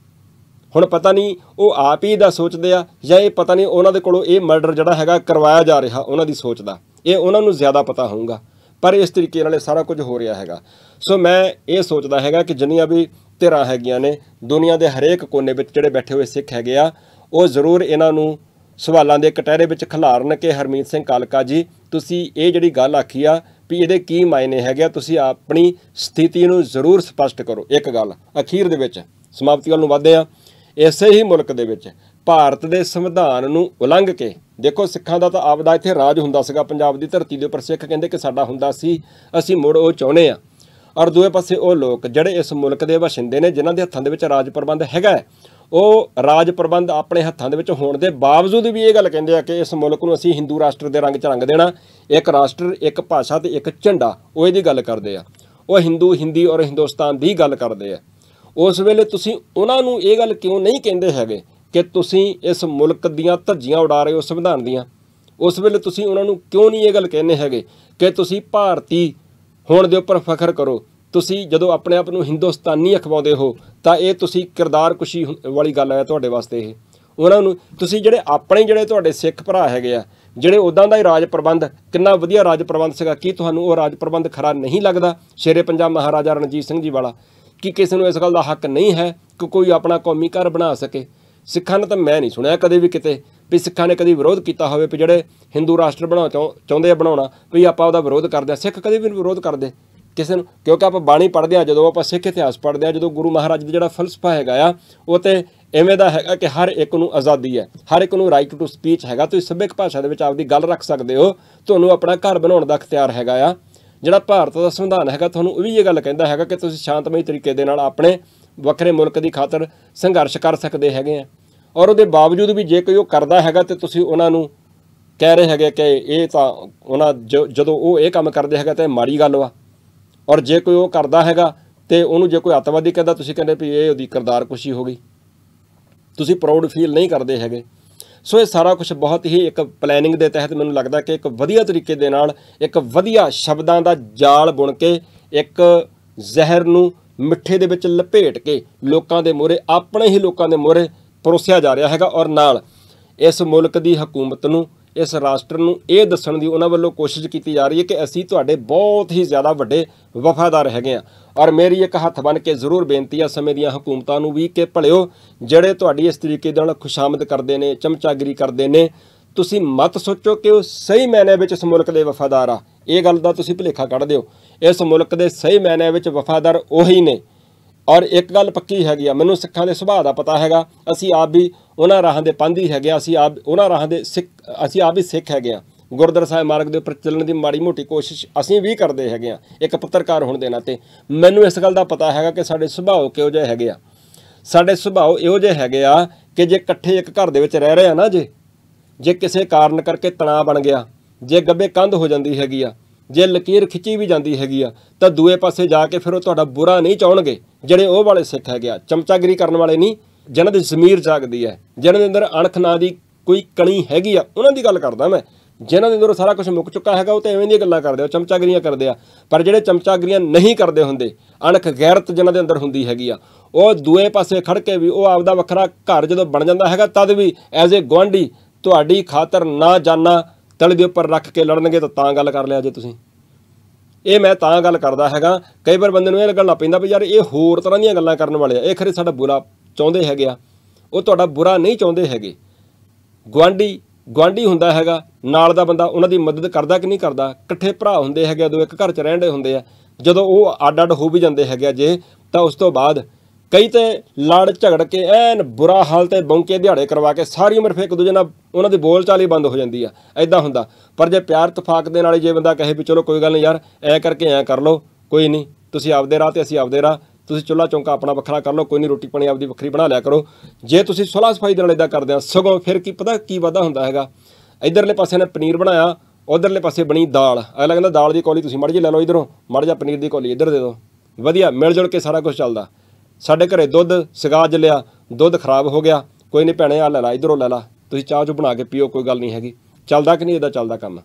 ਹੁਣ ਪਤਾ ਨਹੀਂ ਉਹ ਆਪ ਹੀ ਦਾ ਸੋਚਦੇ ਆ ਜਾਂ ਇਹ ਪਤਾ ਨਹੀਂ ਉਹਨਾਂ ਦੇ ਕੋਲੋਂ ਇਹ ਮਰਡਰ ਜਿਹੜਾ ਹੈਗਾ ਕਰਵਾਇਆ ਜਾ ਰਿਹਾ ਉਹਨਾਂ ਦੀ ਸੋਚ ਦਾ, ਇਹ ਉਹਨਾਂ ਨੂੰ ਜ਼ਿਆਦਾ ਪਤਾ ਹੋਊਗਾ। ਪਰ ਇਸ ਤਰੀਕੇ ਨਾਲ ਇਹ ਸਾਰਾ ਕੁਝ ਹੋ ਰਿਹਾ ਹੈਗਾ। ਸੋ ਮੈਂ ਇਹ ਸੋਚਦਾ ਹੈਗਾ ਕਿ ਜਿੰਨੀਆਂ ਵੀ ਧਿਰਾਂ ਹੈਗੀਆਂ ਨੇ ਦੁਨੀਆ ਦੇ ਹਰੇਕ ਕੋਨੇ ਵਿੱਚ ਜਿਹੜੇ ਬੈਠੇ ਹੋਏ ਸਿੱਖ ਹੈਗੇ ਆ, ਉਹ ਜ਼ਰੂਰ ਇਹਨਾਂ ਨੂੰ ਸਵਾਲਾਂ ਦੇ ਕਟਹਿਰੇ ਵਿੱਚ ਖਿਲਾਰਨ ਕਿ ਹਰਮੀਤ ਸਿੰਘ ਕਾਲਕਾ ਜੀ ਤੁਸੀਂ ਇਹ ਜਿਹੜੀ ਗੱਲ ਆਖੀ ਆ ਵੀ ਇਹਦੇ ਕੀ ਮਾਇਨੇ ਹੈਗੇ ਆ, ਤੁਸੀਂ ਆਪਣੀ ਸਥਿਤੀ ਨੂੰ ਜ਼ਰੂਰ ਸਪਸ਼ਟ ਕਰੋ। ਇੱਕ ਗੱਲ ਅਖੀਰ ਦੇ ਵਿੱਚ ਸਮਾਪਤੀ ਵੱਲ ਨੂੰ ਵੱਧਦੇ ਆ। ਇਸੇ ਹੀ ਮੁਲਕ ਦੇ ਵਿੱਚ ਭਾਰਤ ਦੇ ਸੰਵਿਧਾਨ ਨੂੰ ਉਲੰਘ ਕੇ, ਦੇਖੋ ਸਿੱਖਾਂ ਦਾ ਤਾਂ ਆਪਦਾ ਇੱਥੇ ਰਾਜ ਹੁੰਦਾ ਸੀਗਾ ਪੰਜਾਬ ਦੀ ਧਰਤੀ ਦੇ ਉੱਪਰ, ਸਿੱਖ ਕਹਿੰਦੇ ਕਿ ਸਾਡਾ ਹੁੰਦਾ ਸੀ, ਅਸੀਂ ਮੁੜ ਉਹ ਚਾਹੁੰਦੇ ਆ। ਔਰ ਦੂਏ ਪਾਸੇ ਉਹ ਲੋਕ ਜਿਹੜੇ ਇਸ ਮੁਲਕ ਦੇ ਵਸਿੰਦੇ ਨੇ ਜਿਨ੍ਹਾਂ ਦੇ ਹੱਥਾਂ ਦੇ ਵਿੱਚ ਰਾਜ ਪ੍ਰਬੰਧ ਹੈਗਾ, ਉਹ ਰਾਜ ਪ੍ਰਬੰਧ ਆਪਣੇ ਹੱਥਾਂ ਦੇ ਵਿੱਚ ਹੋਣ ਦੇ ਬਾਵਜੂਦ ਵੀ ਇਹ ਗੱਲ ਕਹਿੰਦੇ ਆ ਕਿ ਇਸ ਮੁਲਕ ਨੂੰ ਅਸੀਂ ਹਿੰਦੂ ਰਾਸ਼ਟਰ ਦੇ ਰੰਗ 'ਚ ਰੰਗ ਦੇਣਾ, ਇੱਕ ਰਾਸ਼ਟਰ, ਇੱਕ ਭਾਸ਼ਾ ਤੇ ਇੱਕ ਝੰਡਾ, ਉਹ ਇਹਦੀ ਗੱਲ ਕਰਦੇ ਆ। ਉਹ ਹਿੰਦੂ, ਹਿੰਦੀ ਔਰ ਹਿੰਦੁਸਤਾਨ ਦੀ ਗੱਲ ਕਰਦੇ ਆ। ਉਸ ਵੇਲੇ ਤੁਸੀਂ ਉਹਨਾਂ ਨੂੰ ਇਹ ਗੱਲ ਕਿਉਂ ਨਹੀਂ ਕਹਿੰਦੇ ਹੈਗੇ ਕਿ ਤੁਸੀਂ ਇਸ ਮੁਲਕ ਦੀਆਂ ਧੱਜੀਆਂ ਉਡਾ ਰਹੇ ਹੋ ਸੰਵਿਧਾਨ ਦੀਆਂ? ਉਸ ਵੇਲੇ ਤੁਸੀਂ ਉਹਨਾਂ ਨੂੰ ਕਿਉਂ ਨਹੀਂ ਇਹ ਗੱਲ ਕਹਿੰਦੇ ਹੈਗੇ ਕਿ ਤੁਸੀਂ ਭਾਰਤੀ ਹੋਣ ਦੇ ਉੱਪਰ ਫਖਰ ਕਰੋ? ਤੁਸੀਂ ਜਦੋਂ ਆਪਣੇ ਆਪ ਨੂੰ ਹਿੰਦੁਸਤਾਨੀ ਅਖਵਾਉਂਦੇ ਹੋ ਤਾਂ ਇਹ ਤੁਸੀਂ ਕਿਰਦਾਰ ਕੁਸ਼ੀ ਵਾਲੀ ਗੱਲ ਹੈ ਤੁਹਾਡੇ ਵਾਸਤੇ। ਇਹ ਉਹਨਾਂ ਨੂੰ ਤੁਸੀਂ ਜਿਹੜੇ ਆਪਣੇ ਜਿਹੜੇ ਤੁਹਾਡੇ ਸਿੱਖ ਭਰਾ ਹੈਗੇ ਆ, ਜਿਹੜੇ ਉੱਦਾਂ ਦਾ ਹੀ ਰਾਜ ਪ੍ਰਬੰਧ, ਕਿੰਨਾ ਵਧੀਆ ਰਾਜ ਪ੍ਰਬੰਧ ਸੀਗਾ, ਕੀ ਤੁਹਾਨੂੰ ਉਹ ਰਾਜ ਪ੍ਰਬੰਧ ਖਰਾ ਨਹੀਂ ਲੱਗਦਾ? ਸ਼ੇਰੇ ਪੰਜਾਬ ਮਹਾਰਾਜਾ ਰਣਜੀਤ ਸਿੰਘ ਜੀ ਵਾਲਾ, ਕਿ ਕਿਸੇ ਨੂੰ ਇਸ ਗੱਲ ਦਾ ਹੱਕ ਨਹੀਂ ਹੈ ਕਿ ਕੋਈ ਆਪਣਾ ਕੌਮੀ ਘਰ ਬਣਾ ਸਕੇ? ਸਿੱਖਾਂ ਨੇ ਤਾਂ ਮੈਂ ਨਹੀਂ ਸੁਣਿਆ ਕਦੇ ਵੀ ਕਿਤੇ ਵੀ ਸਿੱਖਾਂ ਨੇ ਕਦੀ ਵਿਰੋਧ ਕੀਤਾ ਹੋਵੇ ਵੀ ਜਿਹੜੇ ਹਿੰਦੂ ਰਾਸ਼ਟਰ ਬਣਾ ਚਾਹੁੰ ਚਾਹੁੰਦੇ ਆ ਬਣਾਉਣਾ ਵੀ ਆਪਾਂ ਉਹਦਾ ਵਿਰੋਧ ਕਰਦੇ ਹਾਂ। ਸਿੱਖ ਕਦੇ ਵੀ ਵਿਰੋਧ ਕਰਦੇ ਕਿਸੇ ਨੂੰ, ਕਿਉਂਕਿ ਆਪਾਂ ਬਾਣੀ ਪੜ੍ਹਦੇ ਹਾਂ, ਜਦੋਂ ਆਪਾਂ ਸਿੱਖ ਇਤਿਹਾਸ ਪੜ੍ਹਦੇ ਹਾਂ, ਜਦੋਂ ਗੁਰੂ ਮਹਾਰਾਜ ਦਾ ਜਿਹੜਾ ਫਲਸਫਾ ਹੈਗਾ ਆ ਉਹ ਤਾਂ ਇਵੇਂ ਦਾ ਹੈਗਾ ਕਿ ਹਰ ਇੱਕ ਨੂੰ ਆਜ਼ਾਦੀ ਹੈ, ਹਰ ਇੱਕ ਨੂੰ ਰਾਈਟ ਟੂ ਸਪੀਚ ਹੈਗਾ। ਤੁਸੀਂ ਸੱਭਿਅਕ ਭਾਸ਼ਾ ਦੇ ਵਿੱਚ ਆਪਦੀ ਗੱਲ ਰੱਖ ਸਕਦੇ ਹੋ, ਤੁਹਾਨੂੰ ਆਪਣਾ ਘਰ ਬਣਾਉਣ ਦਾ ਅਖਤਿਆਰ ਹੈਗਾ ਆ। ਜਿਹੜਾ ਭਾਰਤ ਦਾ ਸੰਵਿਧਾਨ ਹੈਗਾ ਤੁਹਾਨੂੰ ਉਹ ਵੀ ਇਹ ਗੱਲ ਕਹਿੰਦਾ ਹੈਗਾ ਕਿ ਤੁਸੀਂ ਸ਼ਾਂਤਮਈ ਤਰੀਕੇ ਦੇ ਨਾਲ ਆਪਣੇ ਵੱਖਰੇ ਮੁਲਕ ਦੀ ਖਾਤਰ ਸੰਘਰਸ਼ ਕਰ ਸਕਦੇ ਹੈਗੇ ਆ। ਔਰ ਉਹਦੇ ਬਾਵਜੂਦ ਵੀ ਜੇ ਕੋਈ ਉਹ ਕਰਦਾ ਹੈਗਾ ਤੇ ਤੁਸੀਂ ਉਹਨਾਂ ਨੂੰ ਕਹਿ ਰਹੇ ਹੈਗੇ ਕਿ ਇਹ ਤਾਂ ਉਹਨਾਂ ਜੋ ਜਦੋਂ ਉਹ ਇਹ ਕੰਮ ਕਰਦੇ ਹੈਗਾ ਤਾਂ ਮਾੜੀ ਗੱਲ ਵਾ, ਔਰ ਜੇ ਕੋਈ ਉਹ ਕਰਦਾ ਹੈਗਾ ਤੇ ਉਹਨੂੰ ਜੇ ਕੋਈ ਅੱਤਵਾਦੀ ਕਹਿੰਦਾ ਤੁਸੀਂ ਕਹਿੰਦੇ ਵੀ ਇਹ ਉਹਦੀ ਕਿਰਦਾਰ ਕੁਸ਼ੀ ਹੋ ਗਈ, ਤੁਸੀਂ ਪ੍ਰਾਊਡ ਫੀਲ ਨਹੀਂ ਕਰਦੇ ਹੈਗੇ। ਸੋ ਇਹ ਸਾਰਾ ਕੁਝ ਬਹੁਤ ਹੀ ਇੱਕ ਪਲੈਨਿੰਗ ਦੇ ਤਹਿਤ ਮੈਨੂੰ ਲੱਗਦਾ ਕਿ ਇੱਕ ਵਧੀਆ ਤਰੀਕੇ ਦੇ ਨਾਲ ਇੱਕ ਵਧੀਆ ਸ਼ਬਦਾਂ ਦਾ ਜਾਲ ਬੁਣ ਕੇ ਇੱਕ ਜ਼ਹਿਰ ਨੂੰ ਮਿੱਠੇ ਦੇ ਵਿੱਚ ਲਪੇਟ ਕੇ ਲੋਕਾਂ ਦੇ ਮੂਹਰੇ, ਆਪਣੇ ਹੀ ਲੋਕਾਂ ਦੇ ਮੂਹਰੇ ਪਰੋਸਿਆ ਜਾ ਰਿਹਾ ਹੈਗਾ। ਔਰ ਨਾਲ ਇਸ ਮੁਲਕ ਦੀ ਹਕੂਮਤ ਨੂੰ, ਇਸ ਰਾਸ਼ਟਰ ਨੂੰ ਇਹ ਦੱਸਣ ਦੀ ਉਹਨਾਂ ਵੱਲੋਂ ਕੋਸ਼ਿਸ਼ ਕੀਤੀ ਜਾ ਰਹੀ ਹੈ ਕਿ ਅਸੀਂ ਤੁਹਾਡੇ ਬਹੁਤ ਹੀ ਜ਼ਿਆਦਾ ਵੱਡੇ ਵਫਾਦਾਰ ਹੈਗੇ ਹਾਂ। ਔਰ ਮੇਰੀ ਇੱਕ ਹੱਥ ਬਣ ਕੇ ਜ਼ਰੂਰ ਬੇਨਤੀ ਆ ਸਮੇਂ ਦੀਆਂ ਹਕੂਮਤਾਂ ਨੂੰ ਵੀ ਕਿ ਭਲਿਓ ਜਿਹੜੇ ਤੁਹਾਡੀ ਇਸ ਤਰੀਕੇ ਦੇ ਨਾਲ ਖੁਸ਼ਾਮਦ ਕਰਦੇ ਨੇ, ਚਮਚਾਗਿਰੀ ਕਰਦੇ ਨੇ, ਤੁਸੀਂ ਮਤ ਸੋਚੋ ਕਿ ਉਹ ਸਹੀ ਮਾਇਨੇ ਵਿੱਚ ਇਸ ਮੁਲਕ ਦੇ ਵਫਾਦਾਰ ਆ। ਇਹ ਗੱਲ ਦਾ ਤੁਸੀਂ ਭੁਲੇਖਾ ਕੱਢ ਦਿਓ। ਇਸ ਮੁਲਕ ਦੇ ਸਹੀ ਮਾਇਨੇ ਵਿੱਚ ਵਫਾਦਾਰ ਉਹੀ ਨੇ। ਔਰ ਇੱਕ ਗੱਲ ਪੱਕੀ ਹੈਗੀ ਆ, ਮੈਨੂੰ ਸਿੱਖਾਂ ਦੇ ਸੁਭਾਅ ਦਾ ਪਤਾ ਹੈਗਾ। ਅਸੀਂ ਆਪ ਵੀ ਉਹਨਾਂ ਰਾਹਾਂ ਦੇ ਪਾਂਧੀ ਹੈਗੇ ਆ, ਅਸੀਂ ਆਪ ਉਹਨਾਂ ਰਾਹਾਂ ਦੇ ਸਿੱਖ ਅਸੀਂ ਆਪ ਵੀ ਸਿੱਖ ਹੈਗੇ ਆ। ਗੁਰਦੁਆਰਾ ਸਾਹਿਬ ਮਾਰਗ ਦੇ ਉੱਪਰ ਚੱਲਣ ਦੀ ਮਾੜੀ ਮੋਟੀ ਕੋਸ਼ਿਸ਼ ਅਸੀਂ ਵੀ ਕਰਦੇ ਹੈਗੇ ਆ। ਇੱਕ ਪੱਤਰਕਾਰ ਹੋਣ ਦੇ ਨਾਤੇ ਮੈਨੂੰ ਇਸ ਗੱਲ ਦਾ ਪਤਾ ਹੈਗਾ ਕਿ ਸਾਡੇ ਸੁਭਾਅ ਕਿਹੋ ਜਿਹੇ ਹੈਗੇ ਆ। ਸਾਡੇ ਸੁਭਾਅ ਇਹੋ ਜਿਹੇ ਹੈਗੇ ਆ ਕਿ ਜੇ ਇਕੱਠੇ ਇੱਕ ਘਰ ਦੇ ਵਿੱਚ ਰਹਿ ਰਹੇ ਆ ਨਾ, ਜੇ ਜੇ ਕਿਸੇ ਕਾਰਨ ਕਰਕੇ ਤਣਾਅ ਬਣ ਗਿਆ, ਜੇ ਗੱਬੇ ਕੰਧ ਹੋ ਜਾਂਦੀ ਹੈਗੀ ਆ, ਜੇ ਲਕੀਰ ਖਿੱਚੀ ਵੀ ਜਾਂਦੀ ਹੈਗੀ ਆ, ਤਾਂ ਦੂਏ ਪਾਸੇ ਜਾ ਕੇ ਫਿਰ ਉਹ ਤੁਹਾਡਾ ਬੁਰਾ ਨਹੀਂ ਚਾਹਣਗੇ। ਜਿਹੜੇ ਉਹ ਵਾਲੇ ਸਿੱਖ ਹੈਗੇ ਆ, ਚਮਚਾਗਿਰੀ ਕਰਨ ਵਾਲੇ ਨਹੀਂ, ਜਿਹਨਾਂ ਦੀ ਜ਼ਮੀਰ ਜਾਗਦੀ ਹੈ, ਜਿਹਨਾਂ ਦੇ ਅੰਦਰ ਅਣਖ ਨਾਂ ਦੀ ਕੋਈ ਕਣੀ ਹੈਗੀ ਆ, ਉਹਨਾਂ ਦੀ ਗੱਲ ਕਰਦਾ ਮੈਂ। ਜਿਹਨਾਂ ਦੇ ਅੰਦਰੋਂ ਸਾਰਾ ਕੁਝ ਮੁੱਕ ਚੁੱਕਾ ਹੈਗਾ, ਉਹ ਤਾਂ ਐਵੇਂ ਦੀਆਂ ਗੱਲਾਂ ਕਰਦੇ ਆ, ਚਮਚਾਗਰੀਆਂ ਕਰਦੇ ਆ। ਪਰ ਜਿਹੜੇ ਚਮਚਾਗਰੀਆਂ ਨਹੀਂ ਕਰਦੇ ਹੁੰਦੇ, ਅਣਖ ਗੈਰਤ ਜਿਹਨਾਂ ਦੇ ਅੰਦਰ ਹੁੰਦੀ ਹੈਗੀ ਆ, ਉਹ ਦੂਏ ਪਾਸੇ ਖੜ ਕੇ ਵੀ ਉਹ ਆਪਦਾ ਵੱਖਰਾ ਘਰ ਜਦੋਂ ਬਣ ਜਾਂਦਾ ਹੈਗਾ, ਤਦ ਵੀ ਐਜ਼ ਏ ਗੁਆਂਢੀ ਤੁਹਾਡੀ ਖਾਤਰ ਨਾ ਜਾਨਾ ਤਲੇ ਦੇ ਉੱਪਰ ਰੱਖ ਕੇ ਲੜਨਗੇ। ਤਾਂ ਤਾਂ ਗੱਲ ਕਰ ਲਿਆ ਜੇ ਤੁਸੀਂ। ਇਹ ਮੈਂ ਤਾਂ ਗੱਲ ਕਰਦਾ ਹੈਗਾ। ਕਈ ਵਾਰ ਬੰਦੇ ਨੂੰ ਇਹ ਲੱਗਣ ਲੱਗ ਪੈਂਦਾ ਵੀ ਯਾਰ ਇਹ ਹੋਰ ਤਰ੍ਹਾਂ ਦੀਆਂ ਗੱਲਾਂ ਕਰਨ ਵਾਲੇ ਆ, ਇਹ ਖਰੇ ਸਾਡਾ ਬੁਰਾ ਚਾਹੁੰਦੇ ਹੈਗੇ ਆ। ਉਹ ਤੁਹਾਡਾ ਬੁਰਾ ਨਹੀਂ ਚਾਹੁੰਦੇ ਹੈਗੇ। ਗੁਆਂਢੀ ਗੁਆਂਢੀ ਹੁੰਦਾ ਹੈਗਾ, ਨਾਲ ਦਾ ਬੰਦਾ ਉਹਨਾਂ ਦੀ ਮਦਦ ਕਰਦਾ ਕਿ ਨਹੀਂ ਕਰਦਾ। ਇਕੱਠੇ ਭਰਾ ਹੁੰਦੇ ਹੈਗੇ, ਉਦੋਂ ਇੱਕ ਘਰ 'ਚ ਰਹਿੰਦੇ ਹੁੰਦੇ ਆ। ਜਦੋਂ ਉਹ ਅੱਡ ਅੱਡ ਹੋ ਵੀ ਜਾਂਦੇ ਹੈਗੇ ਜੇ, ਤਾਂ ਉਸ ਤੋਂ ਬਾਅਦ ਕਈ ਤੇ ਲੜ ਝਗੜ ਕੇ ਐਨ ਬੁਰਾ ਹਾਲ ਤੇ ਬੌਂਕੇ ਦਿਹਾੜੇ ਕਰਵਾ ਕੇ ਸਾਰੀ ਉਮਰ ਫਿਰ ਇੱਕ ਦੂਜੇ ਨਾਲ ਉਹਨਾਂ ਦੀ ਬੋਲਚਾਲ ਹੀ ਬੰਦ ਹੋ ਜਾਂਦੀ ਆ। ਐਦਾਂ ਹੁੰਦਾ। ਪਰ ਜੇ ਪਿਆਰ ਤਫਾਕ ਦੇ ਨਾਲ ਜੇ ਬੰਦਾ ਕਹੇ ਵੀ ਚਲੋ ਕੋਈ ਗੱਲ ਨਹੀਂ ਯਾਰ, ਐਂ ਕਰਕੇ ਐਂ ਕਰ ਲਓ, ਕੋਈ ਨਹੀਂ, ਤੁਸੀਂ ਆਪਦੇ ਰਾਹ ਤੇ ਅਸੀਂ ਆਪਦੇ ਰਾਹ, ਤੁਸੀਂ ਚੁੱਲ੍ਹਾ ਚੌਂਕਾ ਆਪਣਾ ਵੱਖਰਾ ਕਰ ਲਓ, ਕੋਈ ਨਹੀਂ, ਰੋਟੀ ਪਾਣੀ ਆਪਦੀ ਵੱਖਰੀ ਬਣਾ ਲਿਆ ਕਰੋ। ਜੇ ਤੁਸੀਂ ਸੁਲ੍ਹਾ ਸਫਾਈ ਦੇ ਨਾਲ ਇੱਦਾਂ ਕਰਦੇ ਆ, ਸਗੋਂ ਫਿਰ ਕੀ ਪਤਾ ਕੀ ਵਾਧਾ ਹੁੰਦਾ ਹੈਗਾ। ਇੱਧਰਲੇ ਪਾਸੇ ਨੇ ਪਨੀਰ ਬਣਾਇਆ, ਉੱਧਰਲੇ ਪਾਸੇ ਬਣੀ ਦਾਲ। ਅਗਲਾ ਕਹਿੰਦਾ ਦਾਲ ਦੀ ਕੌਲੀ ਤੁਸੀਂ ਮਾੜੀ ਜਿਹੀ ਲੈ ਲਓ ਇੱਧਰੋਂ, ਮਾੜਾ ਜਿਹਾ ਪਨੀਰ ਦੀ ਕੌਲੀ ਇੱਧਰ ਦੇ ਦਿਓ। ਵਧੀਆ ਮਿਲ ਜੁਲ ਕੇ ਸਾਰਾ ਕੁਝ ਚੱਲਦਾ। ਸਾਡੇ ਘਰੇ ਦੁੱਧ ਸਿਗਾ ਜਲਿਆ, ਦੁੱਧ ਖਰਾਬ ਹੋ ਗਿਆ, ਕੋਈ ਨਹੀਂ ਭੈਣੇ ਆ ਲੈ ਲਾ, ਇੱਧਰੋਂ ਲੈ ਲਾ, ਤੁਸੀਂ ਚਾਹ ਚੂਹ ਬਣਾ ਕੇ ਪੀਓ, ਕੋਈ ਗੱਲ ਨਹੀਂ ਹੈਗੀ। ਚੱਲਦਾ ਕਿ ਨਹੀਂ ਇੱਦਾਂ ਚੱਲਦਾ ਕੰਮ।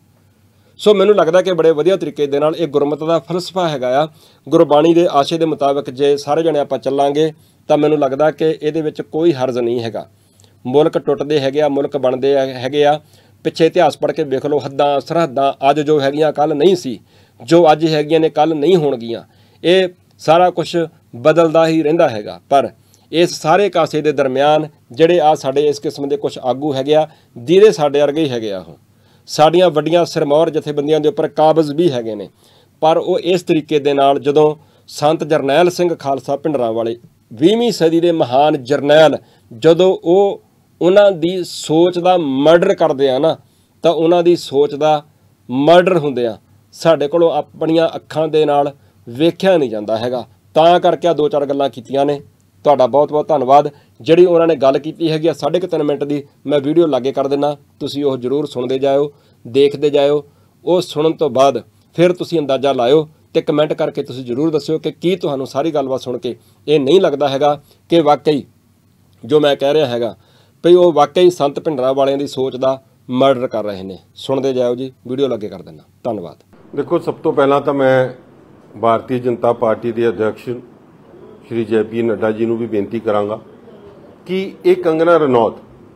ਸੋ ਮੈਨੂੰ ਲੱਗਦਾ ਕਿ ਬੜੇ ਵਧੀਆ ਤਰੀਕੇ ਦੇ ਨਾਲ ਇਹ ਗੁਰਮਤਿ ਦਾ ਫਲਸਫਾ ਹੈਗਾ ਆ। ਗੁਰਬਾਣੀ ਦੇ ਆਸ਼ੇ ਦੇ ਮੁਤਾਬਕ ਜੇ ਸਾਰੇ ਜਣੇ ਆਪਾਂ ਚੱਲਾਂਗੇ ਤਾਂ ਮੈਨੂੰ ਲੱਗਦਾ ਕਿ ਇਹਦੇ ਵਿੱਚ ਕੋਈ ਹਰਜ਼ ਨਹੀਂ ਹੈਗਾ। ਮੁਲਕ ਟੁੱਟਦੇ ਹੈਗੇ ਆ, ਮੁਲਕ ਬਣਦੇ ਹੈਗੇ ਆ। ਪਿੱਛੇ ਇਤਿਹਾਸ ਪੜ੍ਹ ਕੇ ਵੇਖ ਲਓ, ਹੱਦਾਂ ਸਰਹੱਦਾਂ ਅੱਜ ਜੋ ਹੈਗੀਆਂ ਕੱਲ੍ਹ ਨਹੀਂ ਸੀ, ਜੋ ਅੱਜ ਹੈਗੀਆਂ ਨੇ ਕੱਲ੍ਹ ਨਹੀਂ ਹੋਣਗੀਆਂ। ਇਹ ਸਾਰਾ ਕੁਛ ਬਦਲਦਾ ਹੀ ਰਹਿੰਦਾ ਹੈਗਾ। ਪਰ ਇਸ ਸਾਰੇ ਕਾਸੇ ਦੇ ਦਰਮਿਆਨ ਜਿਹੜੇ ਆ ਸਾਡੇ ਇਸ ਕਿਸਮ ਦੇ ਕੁਛ ਆਗੂ ਹੈਗੇ ਆ, ਜਿਹਦੇ ਸਾਡੇ ਵਰਗੇ ਹੀ ਹੈਗੇ ਆ। ਉਹ ਸਾਡੀਆਂ ਵੱਡੀਆਂ ਸਿਰਮੌਰ ਜਥੇਬੰਦੀਆਂ ਦੇ ਉੱਪਰ ਕਾਬਜ਼ ਵੀ ਹੈਗੇ ਨੇ। ਪਰ ਉਹ ਇਸ ਤਰੀਕੇ ਦੇ ਨਾਲ ਜਦੋਂ ਸੰਤ ਜਰਨੈਲ ਸਿੰਘ ਖਾਲਸਾ ਭਿੰਡਰਾਂ ਵਾਲੇ ਵੀਹਵੀਂ ਸਦੀ ਦੇ ਮਹਾਨ ਜਰਨੈਲ, ਜਦੋਂ ਉਹ ਉਹਨਾਂ ਦੀ ਸੋਚ ਦਾ ਮਰਡਰ ਕਰਦੇ ਆ ਨਾ, ਤਾਂ ਉਹਨਾਂ ਦੀ ਸੋਚ ਦਾ ਮਰਡਰ ਹੁੰਦੇ ਆ ਸਾਡੇ ਕੋਲੋਂ ਆਪਣੀਆਂ ਅੱਖਾਂ ਦੇ ਨਾਲ ਵੇਖਿਆ ਨਹੀਂ ਜਾਂਦਾ ਹੈਗਾ। ਤਾਂ ਕਰਕੇ ਆ ਦੋ ਚਾਰ ਗੱਲਾਂ ਕੀਤੀਆਂ ਨੇ। ਤੁਹਾਡਾ ਬਹੁਤ ਬਹੁਤ ਧੰਨਵਾਦ। ਜਿਹੜੀ ਉਹਨਾਂ ਨੇ ਗੱਲ ਕੀਤੀ ਹੈਗੀ ਆ ਸਾਢੇ ਕੁ ਤਿੰਨ ਮਿੰਟ ਦੀ, ਮੈਂ ਵੀਡੀਓ ਲਾਗੇ ਕਰ ਦਿੰਦਾ, ਤੁਸੀਂ ਉਹ ਜ਼ਰੂਰ ਸੁਣਦੇ ਜਾਇਓ, ਦੇਖਦੇ ਜਾਇਓ। ਉਹ ਸੁਣਨ ਤੋਂ ਬਾਅਦ ਫਿਰ ਤੁਸੀਂ ਅੰਦਾਜ਼ਾ ਲਾਇਓ ਅਤੇ ਕਮੈਂਟ ਕਰਕੇ ਤੁਸੀਂ ਜ਼ਰੂਰ ਦੱਸਿਓ ਕਿ ਕੀ ਤੁਹਾਨੂੰ ਸਾਰੀ ਗੱਲਬਾਤ ਸੁਣ ਕੇ ਇਹ ਨਹੀਂ ਲੱਗਦਾ ਹੈਗਾ ਕਿ ਵਾਕਈ ਜੋ ਮੈਂ ਕਹਿ ਰਿਹਾ ਹੈਗਾ ਭਈ ਉਹ ਵਾਕਈ ਸੰਤ ਭਿੰਡਰਾਂ ਵਾਲਿਆਂ ਦੀ ਸੋਚ ਦਾ ਮਰਡਰ ਕਰ ਰਹੇ ਨੇ। ਸੁਣਦੇ ਜਾਇਓ ਜੀ, ਵੀਡੀਓ ਲਾਗੇ ਕਰ ਦਿੰਦਾ। ਧੰਨਵਾਦ। ਦੇਖੋ, ਸਭ ਤੋਂ ਪਹਿਲਾਂ ਤਾਂ ਮੈਂ ਭਾਰਤੀ ਜਨਤਾ ਪਾਰਟੀ ਦੇ ਅਧਿਕਸ਼ ਸ਼੍ਰੀ ਜੇ ਪੀ ਨੱਡਾ ਜੀ ਨੂੰ ਵੀ ਬੇਨਤੀ ਕਰਾਂਗਾ ਕਿ ਇਹ ਕੰਗਨਾ ਰਣੌਤ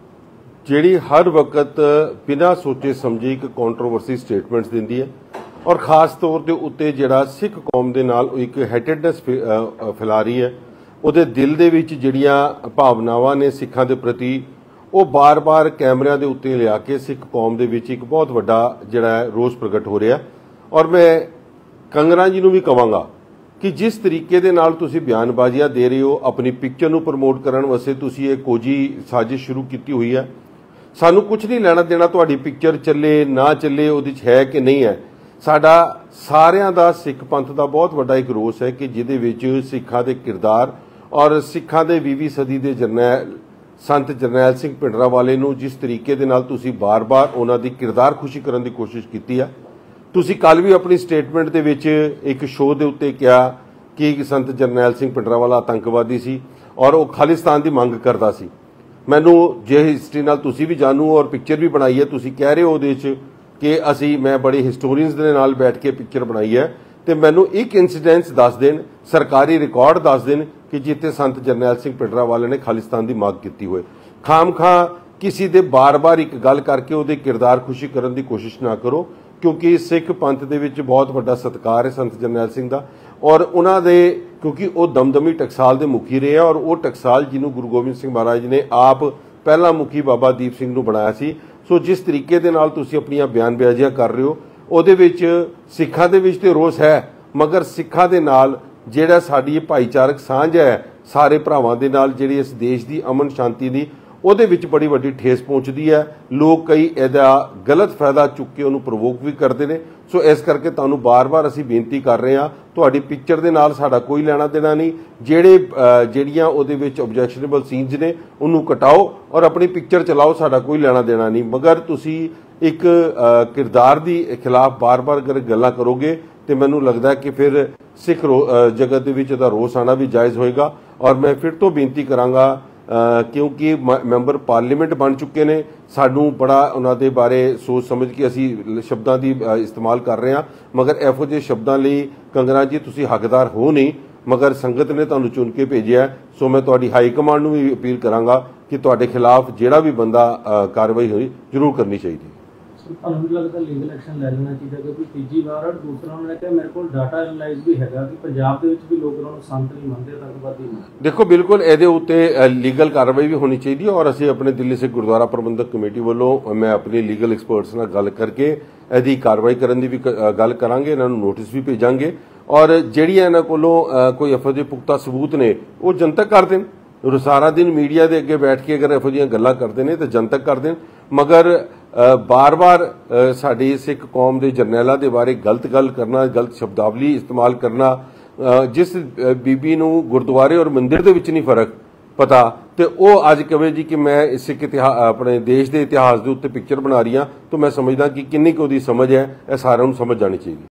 ਜਿਹੜੀ ਹਰ ਵਕਤ ਬਿਨਾਂ ਸੋਚੇ ਸਮਝੇ ਇੱਕ ਕੰਟਰੋਵਰਸੀ ਸਟੇਟਮੈਂਟਸ ਦਿੰਦੀ ਹੈ, ਔਰ ਖਾਸ ਤੌਰ ਦੇ ਉੱਤੇ ਜਿਹੜਾ ਸਿੱਖ ਕੌਮ ਦੇ ਨਾਲ ਉਹ ਇੱਕ ਹੈਟਡਨੈਸ ਫੈਲਾ ਰਹੀ ਹੈ। ਉਹਦੇ ਦਿਲ ਦੇ ਵਿੱਚ ਜਿਹੜੀਆਂ ਭਾਵਨਾਵਾਂ ਨੇ ਸਿੱਖਾਂ ਦੇ ਪ੍ਰਤੀ, ਉਹ ਬਾਰ-ਬਾਰ ਕੈਮਰਿਆਂ ਦੇ ਉੱਤੇ ਲਿਆ ਕੇ ਸਿੱਖ ਕੌਮ ਦੇ ਵਿੱਚ ਇੱਕ ਬਹੁਤ ਵੱਡਾ ਜਿਹੜਾ ਰੋਸ ਪ੍ਰਗਟ ਹੋ ਰਿਹਾ। ਔਰ ਮੈਂ ਕੰਗਨਾ ਜੀ ਨੂੰ ਵੀ ਕਹਾਂਗਾ ਕਿ ਜਿਸ ਤਰੀਕੇ ਦੇ ਨਾਲ ਤੁਸੀਂ ਬਿਆਨਬਾਜ਼ੀਆਂ ਦੇ ਰਹੇ ਹੋ, ਆਪਣੀ ਪਿਕਚਰ ਨੂੰ ਪ੍ਰਮੋਟ ਕਰਨ ਵਾਸਤੇ ਤੁਸੀਂ ਇਹ ਕੋਜੀ ਸਾਜ਼ਿਸ਼ ਸ਼ੁਰੂ ਕੀਤੀ ਹੋਈ ਹੈ। ਸਾਨੂੰ ਕੁਝ ਨਹੀਂ ਲੈਣਾ ਦੇਣਾ ਤੁਹਾਡੀ ਪਿਕਚਰ ਚੱਲੇ ਨਾ ਚੱਲੇ, ਉਹਦੇ 'ਚ ਹੈ ਕਿ ਨਹੀਂ ਹੈ। ਸਾਡਾ ਸਾਰਿਆਂ ਦਾ ਸਿੱਖ ਪੰਥ ਦਾ ਬਹੁਤ ਵੱਡਾ ਇੱਕ ਰੋਸ ਹੈ ਕਿ ਜਿਹਦੇ ਵਿੱਚ ਸਿੱਖਾਂ ਦੇ ਕਿਰਦਾਰ ਔਰ ਸਿੱਖਾਂ ਦੇ ਵੀਹਵੀਂ ਸਦੀ ਦੇ ਜਰਨੈਲ ਸੰਤ ਜਰਨੈਲ ਸਿੰਘ ਭਿੰਡਰਾਂ ਵਾਲੇ ਨੂੰ ਜਿਸ ਤਰੀਕੇ ਦੇ ਨਾਲ ਤੁਸੀਂ ਬਾਰ-ਬਾਰ ਉਹਨਾਂ ਦੀ ਕਿਰਦਾਰ ਖੁਸ਼ੀ ਕਰਨ ਦੀ ਕੋਸ਼ਿਸ਼ ਕੀਤੀ ਆ। ਤੁਸੀਂ ਕੱਲ ਵੀ ਆਪਣੀ ਸਟੇਟਮੈਂਟ ਦੇ ਵਿੱਚ ਇੱਕ ਸ਼ੋਅ ਦੇ ਉੱਤੇ ਕਿਹਾ ਕਿ ਸੰਤ ਜਰਨੈਲ ਸਿੰਘ ਭਿੰਡਰਾਂ ਵਾਲਾ ਆਤੰਕਵਾਦੀ ਸੀ ਔਰ ਉਹ ਖਾਲਿਸਤਾਨ ਦੀ ਮੰਗ ਕਰਦਾ ਸੀ। ਮੈਨੂੰ ਜੇ ਹਿਸਟਰੀ ਨਾਲ ਤੁਸੀਂ ਵੀ ਜਾਣੂ ਔਰ ਪਿਕਚਰ ਵੀ ਬਣਾਈ ਹੈ, ਤੁਸੀਂ ਕਹਿ ਰਹੇ ਹੋ ਉਹਦੇ 'ਚ ਕਿ ਅਸੀਂ ਮੈਂ ਬੜੇ ਹਿਸਟੋਰੀਅਨਸ ਦੇ ਨਾਲ ਬੈਠ ਕੇ ਪਿਕਚਰ ਬਣਾਈ ਹੈ, ਤੇ ਮੈਨੂੰ ਇੱਕ ਇਨਸੀਡੈਂਸ ਦੱਸ ਦੇਣ, ਸਰਕਾਰੀ ਰਿਕਾਰਡ ਦੱਸ ਦੇਣ ਕਿ ਜਿੱਥੇ ਸੰਤ ਜਰਨੈਲ ਸਿੰਘ ਭਿੰਡਰਾਂ ਵਾਲੇ ਨੇ ਖਾਲਿਸਤਾਨ ਦੀ ਮੰਗ ਕੀਤੀ ਹੋਏ। ਖਾਮ-ਖਾਂ ਕਿਸੇ ਦੇ ਬਾਰ-ਬਾਰ ਇੱਕ ਗੱਲ ਕਰਕੇ ਉਹਦੇ ਕਿਰਦਾਰ ਖੁਸ਼ੀ ਕਰਨ ਦੀ ਕੋਸ਼ਿਸ਼ ਨਾ ਕਰੋ, ਕਿਉਂਕਿ ਸਿੱਖ ਪੰਥ ਦੇ ਵਿੱਚ ਬਹੁਤ ਵੱਡਾ ਸਤਿਕਾਰ ਹੈ ਸੰਤ ਜਰਨੈਲ ਸਿੰਘ ਦਾ, ਔਰ ਉਹਨਾਂ ਦੇ ਕਿਉਂਕਿ ਉਹ ਦਮਦਮੀ ਟਕਸਾਲ ਦੇ ਮੁਖੀ ਰਹੇ ਆ, ਔਰ ਉਹ ਟਕਸਾਲ ਜਿਹਨੂੰ ਗੁਰੂ ਗੋਬਿੰਦ ਸਿੰਘ ਮਹਾਰਾਜ ਨੇ ਆਪ ਪਹਿਲਾ ਮੁਖੀ ਬਾਬਾ ਦੀਪ ਸਿੰਘ ਨੂੰ ਬਣਾਇਆ ਸੀ। ਸੋ ਜਿਸ ਤਰੀਕੇ ਦੇ ਨਾਲ ਤੁਸੀਂ ਆਪਣੀਆਂ ਬਿਆਨਬਾਜ਼ੀਆਂ ਕਰ ਰਹੇ ਹੋ ਉਹਦੇ ਵਿੱਚ ਸਿੱਖਾਂ ਦੇ ਵਿੱਚ ਤੇ ਰੋਸ ਹੈ, ਮਗਰ ਸਿੱਖਾਂ ਦੇ ਨਾਲ ਜਿਹੜਾ ਸਾਡੀ ਇਹ ਭਾਈਚਾਰਕ ਸਾਂਝ ਹੈ ਸਾਰੇ ਭਰਾਵਾਂ ਦੇ ਨਾਲ, ਜਿਹੜੀ ਇਸ ਦੇਸ਼ ਦੀ ਅਮਨ ਸ਼ਾਂਤੀ ਦੀ, ਉਹਦੇ ਵਿੱਚ ਬੜੀ ਵੱਡੀ ਠੇਸ ਪਹੁੰਚਦੀ ਹੈ। ਲੋਕ ਕਈ ਇਹਦਾ ਗਲਤ ਫਾਇਦਾ ਚੁੱਕ ਕੇ ਉਹਨੂੰ ਪ੍ਰੋਵੋਕ ਵੀ ਕਰਦੇ ਨੇ। ਸੋ ਇਸ ਕਰਕੇ ਤੁਹਾਨੂੰ ਬਾਰ-ਬਾਰ ਅਸੀਂ ਬੇਨਤੀ ਕਰ ਰਹੇ ਹਾਂ, ਤੁਹਾਡੀ ਪਿਕਚਰ ਦੇ ਨਾਲ ਸਾਡਾ ਕੋਈ ਲੈਣਾ ਦੇਣਾ ਨਹੀਂ। ਜਿਹੜੇ ਜਿਹੜੀਆਂ ਉਹਦੇ ਵਿੱਚ ਆਬਜੈਕਸ਼ਨੇਬਲ ਸੀਨਸ ਨੇ ਉਹਨੂੰ ਕਟਾਓ ਔਰ ਆਪਣੀ ਪਿਕਚਰ ਚਲਾਓ, ਸਾਡਾ ਕੋਈ ਲੈਣਾ ਦੇਣਾ ਨਹੀਂ। ਮਗਰ ਤੁਸੀਂ ਇੱਕ ਕਿਰਦਾਰ ਦੀ ਖਿਲਾਫ ਬਾਰ-ਬਾਰ ਅਗਰ ਗੱਲਾਂ ਕਰੋਗੇ ਤੇ ਮੈਨੂੰ ਲੱਗਦਾ ਕਿ ਫਿਰ ਸਿੱਖ ਜਗਤ ਦੇ ਵਿੱਚ ਇਹਦਾ ਰੋਸ ਆਣਾ ਵੀ ਜਾਇਜ਼ ਹੋਏਗਾ। ਔਰ ਮੈਂ ਫਿਰ ਤੋਂ ਬੇਨਤੀ ਕਰਾਂਗਾ, ਕਿਉਂਕਿ ਮੈਂਬਰ ਪਾਰਲੀਮੈਂਟ ਬਣ ਚੁੱਕੇ ਨੇ, ਸਾਨੂੰ ਬੜਾ ਉਹਨਾਂ ਦੇ ਬਾਰੇ ਸੋਚ ਸਮਝ ਕੇ ਅਸੀਂ ਸ਼ਬਦਾਂ ਦੀ ਇਸਤੇਮਾਲ ਕਰ ਰਹੇ ਹਾਂ, ਮਗਰ ਇਹੋ ਜਿਹੇ ਸ਼ਬਦਾਂ ਲਈ ਕੰਗਨਾ ਜੀ ਤੁਸੀਂ ਹੱਕਦਾਰ ਹੋ ਨਹੀਂ, ਮਗਰ ਸੰਗਤ ਨੇ ਤੁਹਾਨੂੰ ਚੁਣ ਕੇ ਭੇਜਿਆ। ਸੋ ਮੈਂ ਤੁਹਾਡੀ ਹਾਈ ਕਮਾਂਡ ਨੂੰ ਵੀ ਅਪੀਲ ਕਰਾਂਗਾ ਕਿ ਤੁਹਾਡੇ ਖਿਲਾਫ ਜਿਹੜਾ ਵੀ ਬੰਦਾ ਕਾਰਵਾਈ ਹੋਈ ਜ਼ਰੂਰ ਕਰਨੀ ਚਾਹੀਦੀ। ਤੁਹਾਨੂੰ ਲੱਗਦਾ ਲੀਗਲ ਐਕਸ਼ਨ ਲੈ ਲੈਣਾ ਚਾਹੀਦਾ, ਕਿਉਂਕਿ ਤੀਜੀ ਵਾਰ ਔਰ ਦੂਸਰਾ ਉਹਨਾਂ ਨੇ ਕਿਹਾ ਮੇਰੇ ਕੋਲ ਡਾਟਾ ਐਨਾਲਾਈਜ਼ ਵੀ ਹੈਗਾ ਕਿ ਪੰਜਾਬ ਦੇ ਵਿੱਚ ਵੀ ਲੋਕ ਉਹਨਾਂ ਨੂੰ ਸੰਤ ਨਹੀਂ ਮੰਨਦੇ, ਆਤੰਕਵਾਦੀ ਨਹੀਂ। ਦੇਖੋ ਬਿਲਕੁਲ ਇਹਦੇ ਉੱਤੇ ਲੀਗਲ ਕਾਰਵਾਈ ਵੀ ਹੋਣੀ ਚਾਹੀਦੀ ਹੈ ਔਰ ਅਸੀਂ ਆਪਣੇ ਦਿੱਲੀ ਸਿੱਖ ਗੁਰਦੁਆਰਾ ਪ੍ਰਬੰਧਕ ਕਮੇਟੀ ਵੱਲੋਂ ਮੈਂ ਆਪਣੀ ਲੀਗਲ ਐਕਸਪਰਟਸ ਨਾਲ ਗੱਲ ਕਰਕੇ ਇਹਦੀ ਕਾਰਵਾਈ ਕਰਨ ਦੀ ਵੀ ਗੱਲ ਕਰਾਂਗੇ, ਇਹਨਾਂ ਨੂੰ ਨੋਟਿਸ ਵੀ ਭੇਜਾਂਗੇ ਔਰ ਜਿਹੜੀਆਂ ਇਹਨਾਂ ਕੋਲੋਂ ਕੋਈ ਇਹੋ ਜਿਹੇ ਪੁਖਤਾ ਸਬੂਤ ਨੇ ਉਹ ਜਨਤਕ ਕਰ ਦੇਣ। ਸਾਰਾ ਦਿਨ ਮੀਡੀਆ ਦੇ ਅੱਗੇ ਬੈਠ ਕੇ ਅਗਰ ਇਹੋ ਜਿਹੀਆਂ ਗੱਲਾਂ ਕਰਦੇ ਨੇ ਤਾਂ ਜਨਤਕ ਕਰ ਦੇਣ, ਮਗਰ ਬਾਰ-ਬਾਰ ਸਾਡੀ ਸਿੱਖ ਕੌਮ ਦੇ ਜਰਨੈਲਾਂ ਦੇ ਬਾਰੇ ਗਲਤ ਗੱਲ ਕਰਨਾ, ਗਲਤ ਸ਼ਬਦਾਵਲੀ ਇਸਤੇਮਾਲ ਕਰਨਾ, ਜਿਸ ਬੀਬੀ ਨੂੰ ਗੁਰਦੁਆਰੇ ਔਰ ਮੰਦਿਰ ਦੇ ਵਿੱਚ ਨਹੀਂ ਫਰਕ ਪਤਾ ਤੇ ਉਹ ਅੱਜ ਕਹੇ ਜੀ ਕਿ ਮੈਂ ਸਿੱਖ ਇਤਿਹਾਸ ਆਪਣੇ ਦੇਸ਼ ਦੇ ਇਤਿਹਾਸ ਦੇ ਉੱਤੇ ਪਿਕਚਰ ਬਣਾ ਰਹੀ ਹਾਂ, ਤਾਂ ਮੈਂ ਸਮਝਦਾ ਕਿ ਕਿੰਨੀ ਕੁ ਉਹਦੀ ਸਮਝ ਹੈ, ਇਹ ਸਾਰਿਆਂ ਨੂੰ ਸਮਝ ਜਾਣੀ ਚਾਹੀਦੀ।